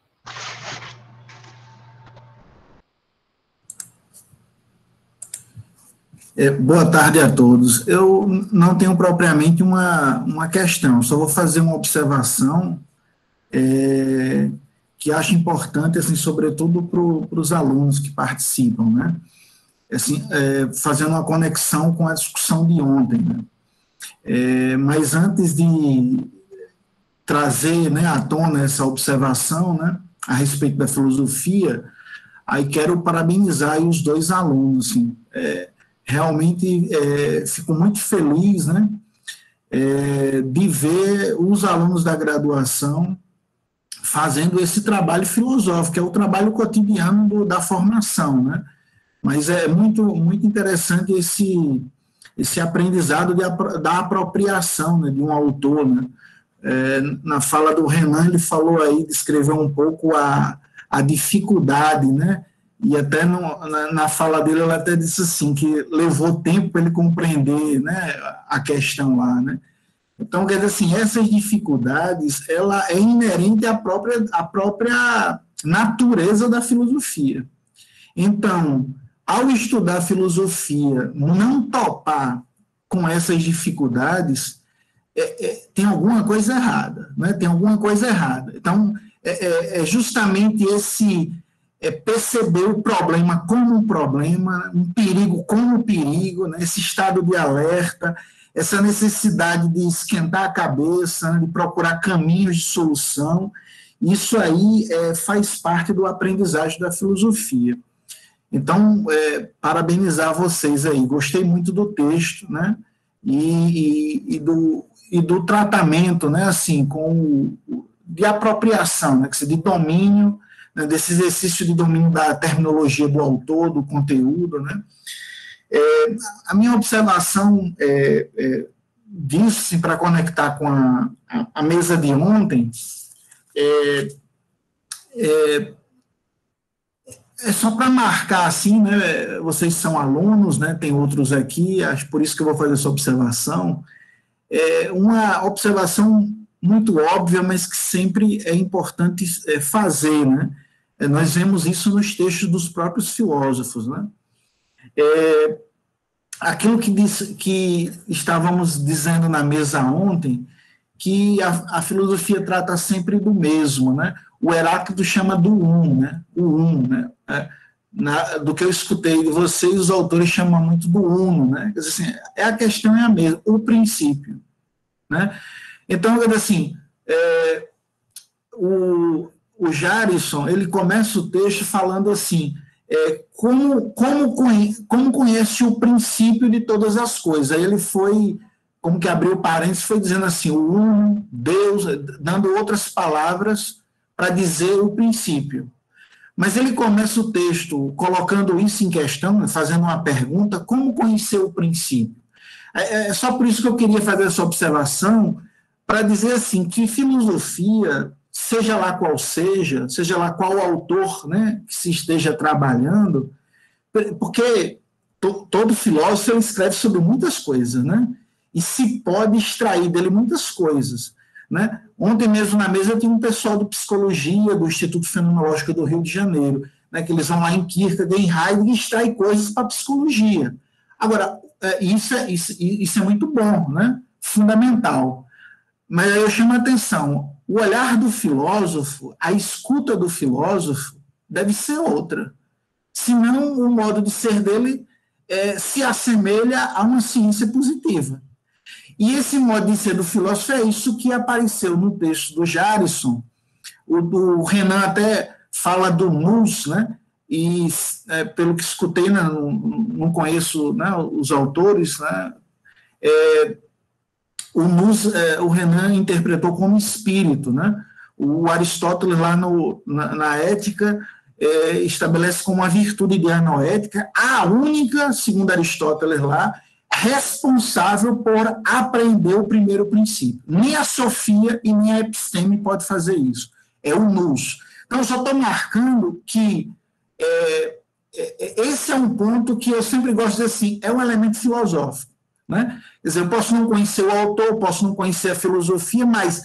É, boa tarde a todos. Eu não tenho propriamente uma, uma questão, só vou fazer uma observação é, que acho importante, assim, sobretudo para os alunos que participam, né? Assim, é, fazendo uma conexão com a discussão de ontem, né? É, mas antes de trazer, né, à tona essa observação, né, a respeito da filosofia, aí quero parabenizar aí os dois alunos, assim, é, realmente é, fico muito feliz, né, é, de ver os alunos da graduação fazendo esse trabalho filosófico, que é o trabalho cotidiano do, da formação, né, mas é muito, muito interessante esse, esse aprendizado de, da apropriação, né, de um autor, né. É, na fala do Renan, ele falou aí, descreveu um pouco a, a dificuldade, né, e até no, na, na fala dele, ela até disse assim, que levou tempo para ele compreender, né, a questão lá, né. Então, quer dizer assim, essas dificuldades, ela é inerente à própria, à própria natureza da filosofia. Então, ao estudar filosofia, não topar com essas dificuldades, é, é, tem alguma coisa errada, né, tem alguma coisa errada. Então, é, é, é justamente esse... é perceber o problema como um problema, um perigo como um perigo, né? Esse estado de alerta, essa necessidade de esquentar a cabeça, né? De procurar caminhos de solução. Isso aí é, faz parte do aprendizagem da filosofia. Então, é, parabenizar vocês aí. Gostei muito do texto, né? E, e, e, do, e do tratamento, né? Assim, com de apropriação, né? De domínio, né? Desse exercício de domínio da terminologia do autor, do conteúdo, né? É, a minha observação é, é, disso, assim, para conectar com a, a, a mesa de ontem, é, é, é só para marcar assim, né? Vocês são alunos, né? Tem outros aqui, acho por isso que eu vou fazer essa observação. É uma observação muito óbvia, mas que sempre é importante fazer, né? Nós vemos isso nos textos dos próprios filósofos, né? É, aquilo que, diz, que estávamos dizendo na mesa ontem, que a, a filosofia trata sempre do mesmo, né? O Heráclito chama do um, né? O um, né? É, na, do que eu escutei de vocês, os autores chamam muito do uno, né? Quer dizer, assim, é a questão é a mesma, o princípio, né? Então, assim, é, o, o Jarisson, ele começa o texto falando assim, é, como, como, conhece, como conhece o princípio de todas as coisas. Aí ele foi, como que abriu parênteses, foi dizendo assim, o uno, Deus, dando outras palavras para dizer o princípio. Mas ele começa o texto colocando isso em questão, fazendo uma pergunta, como conhecer o princípio? É, é só por isso que eu queria fazer essa observação, para dizer assim, que filosofia, seja lá qual seja, seja lá qual autor, né, que se esteja trabalhando, porque to, todo filósofo escreve sobre muitas coisas, né, e se pode extrair dele muitas coisas, né. Ontem mesmo na mesa eu tinha um pessoal de psicologia do Instituto Fenomenológico do Rio de Janeiro, né, que eles vão lá em Kierkegaard, em Heidegger, e extraem coisas para psicologia. Agora, isso é, isso, isso é muito bom, né, fundamental. Mas eu chamo a atenção, o olhar do filósofo, a escuta do filósofo deve ser outra. Senão o modo de ser dele é, se assemelha a uma ciência positiva. E esse modo de ser do filósofo é isso que apareceu no texto do Jarisson. O, o Renan até fala do nous, né? E é, pelo que escutei, né, não, não conheço, né, os autores, né? É, O, nous, é, o Renan interpretou como espírito, né? O Aristóteles, lá no, na, na Ética, é, estabelece como uma virtude de anoética, a única, segundo Aristóteles lá, responsável por aprender o primeiro princípio. Nem a Sofia e nem a Episteme pode fazer isso. É o nous. Então, eu só estou marcando que é, é, esse é um ponto que eu sempre gosto de dizer assim, é um elemento filosófico. Né? Quer dizer, eu posso não conhecer o autor, posso não conhecer a filosofia, mas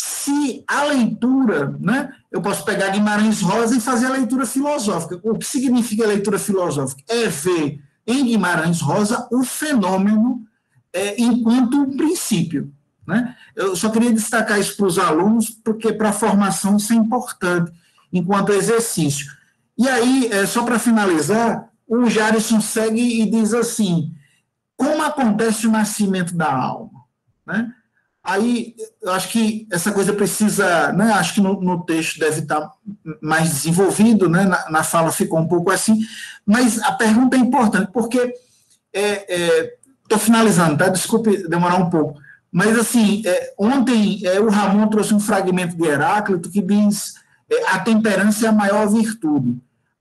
se a leitura, né, eu posso pegar Guimarães Rosa e fazer a leitura filosófica. O que significa a leitura filosófica? É ver em Guimarães Rosa o fenômeno é, enquanto um princípio. Né? Eu só queria destacar isso para os alunos, porque para a formação isso é importante, enquanto exercício. E aí, é, só para finalizar, o Jarisson segue e diz assim, como acontece o nascimento da alma? Né? Aí, eu acho que essa coisa precisa, né, acho que no, no texto deve estar mais desenvolvido, né, na, na fala ficou um pouco assim, mas a pergunta é importante, porque, estou é, é, finalizando, tá? Desculpe demorar um pouco, mas assim, é, ontem é, o Ramon trouxe um fragmento de Heráclito que diz, é, a temperança é a maior virtude.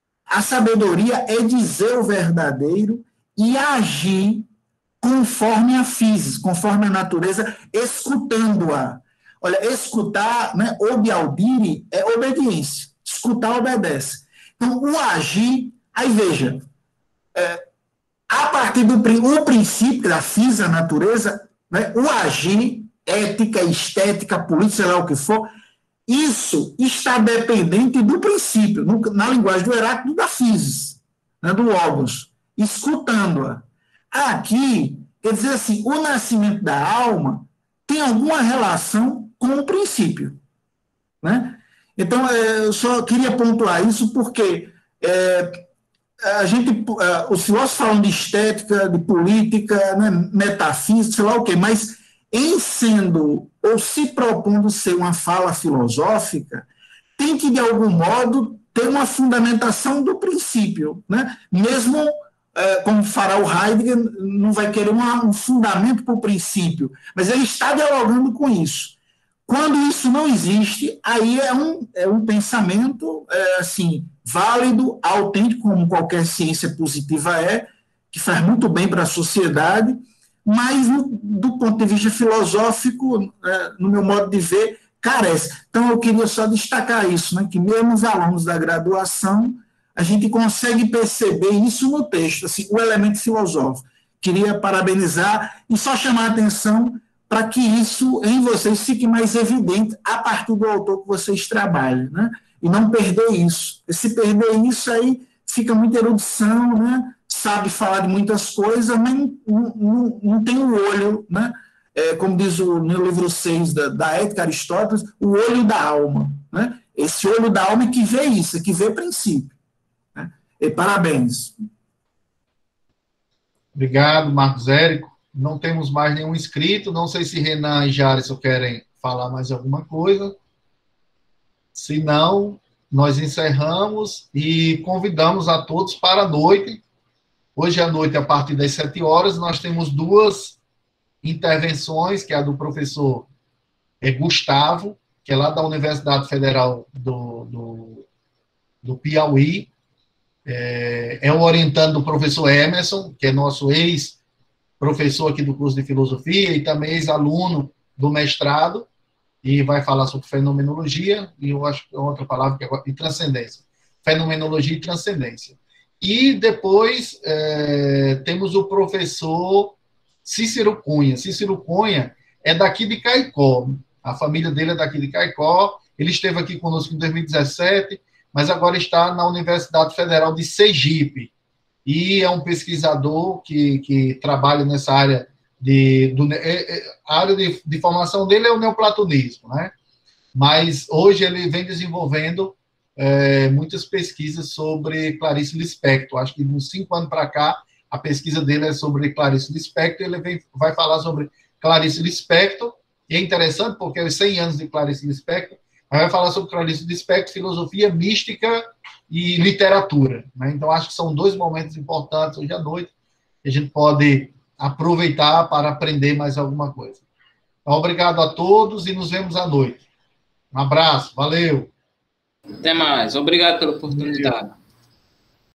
A sabedoria é dizer o verdadeiro e agir conforme a physis, conforme a natureza, escutando-a. Olha, escutar, né, obi audire, é obediência. Escutar obedece. Então, o agir, aí veja, é, a partir do o princípio da physis, a natureza, né, o agir, ética, estética, política, sei lá o que for, isso está dependente do princípio, no, na linguagem do Heráclito, da physis, né, do logos, escutando-a. Aqui, quer dizer assim, o nascimento da alma tem alguma relação com o princípio. Né? Então, eu só queria pontuar isso porque é, a gente, os filósofos falam de estética, de política, né, metafísica, sei lá o quê, mas em sendo ou se propondo ser uma fala filosófica, tem que, de algum modo, ter uma fundamentação do princípio, né? Mesmo é, como fará o Heidegger, não vai querer uma, um fundamento para o princípio, mas ele está dialogando com isso. Quando isso não existe, aí é um, é um pensamento é, assim, válido, autêntico, como qualquer ciência positiva é, que faz muito bem para a sociedade, mas no, do ponto de vista filosófico, é, no meu modo de ver, carece. Então, eu queria só destacar isso, né, que mesmo os alunos da graduação, a gente consegue perceber isso no texto, assim, o elemento filosófico. Queria parabenizar e só chamar a atenção para que isso em vocês fique mais evidente a partir do autor que vocês trabalham, né? E não perder isso. E se perder isso, aí fica muita erudição, né? Sabe falar de muitas coisas, mas não, não, não tem o olho, né? É, como diz o, no livro seis da, da Ética Aristóteles, o olho da alma, né? Esse olho da alma que vê isso, que vê princípio, né? E parabéns. Obrigado, Marcos Érico. Não temos mais nenhum inscrito. Não sei se Renan e Jarison querem falar mais alguma coisa. Se não, nós encerramos e convidamos a todos para a noite. Hoje à noite, a partir das sete horas, nós temos duas intervenções, que é a do professor Gustavo, que é lá da Universidade Federal do, do, do Piauí. É, é o orientando do professor Emerson, que é nosso ex-professor aqui do curso de filosofia e também ex-aluno do mestrado, e vai falar sobre fenomenologia, e eu acho que é outra palavra que é e transcendência. Fenomenologia e transcendência. E depois é, temos o professor Cícero Cunha. Cícero Cunha é daqui de Caicó. A família dele é daqui de Caicó. Ele esteve aqui conosco em dois mil e dezessete, mas agora está na Universidade Federal de Sergipe. E é um pesquisador que, que trabalha nessa área de... Do, é, é, a área de, de formação dele é o neoplatonismo, né? Mas hoje ele vem desenvolvendo é, muitas pesquisas sobre Clarice Lispector. Acho que de uns cinco anos para cá, a pesquisa dele é sobre Clarice Lispector. Ele vem, vai falar sobre Clarice Lispector. E é interessante porque é os cem anos de Clarice Lispector. Vai falar sobre Clarice Lispector, filosofia, mística e literatura, né? Então, acho que são dois momentos importantes hoje à noite que a gente pode aproveitar para aprender mais alguma coisa. Então, obrigado a todos e nos vemos à noite. Um abraço, valeu. Até mais. Obrigado pela oportunidade.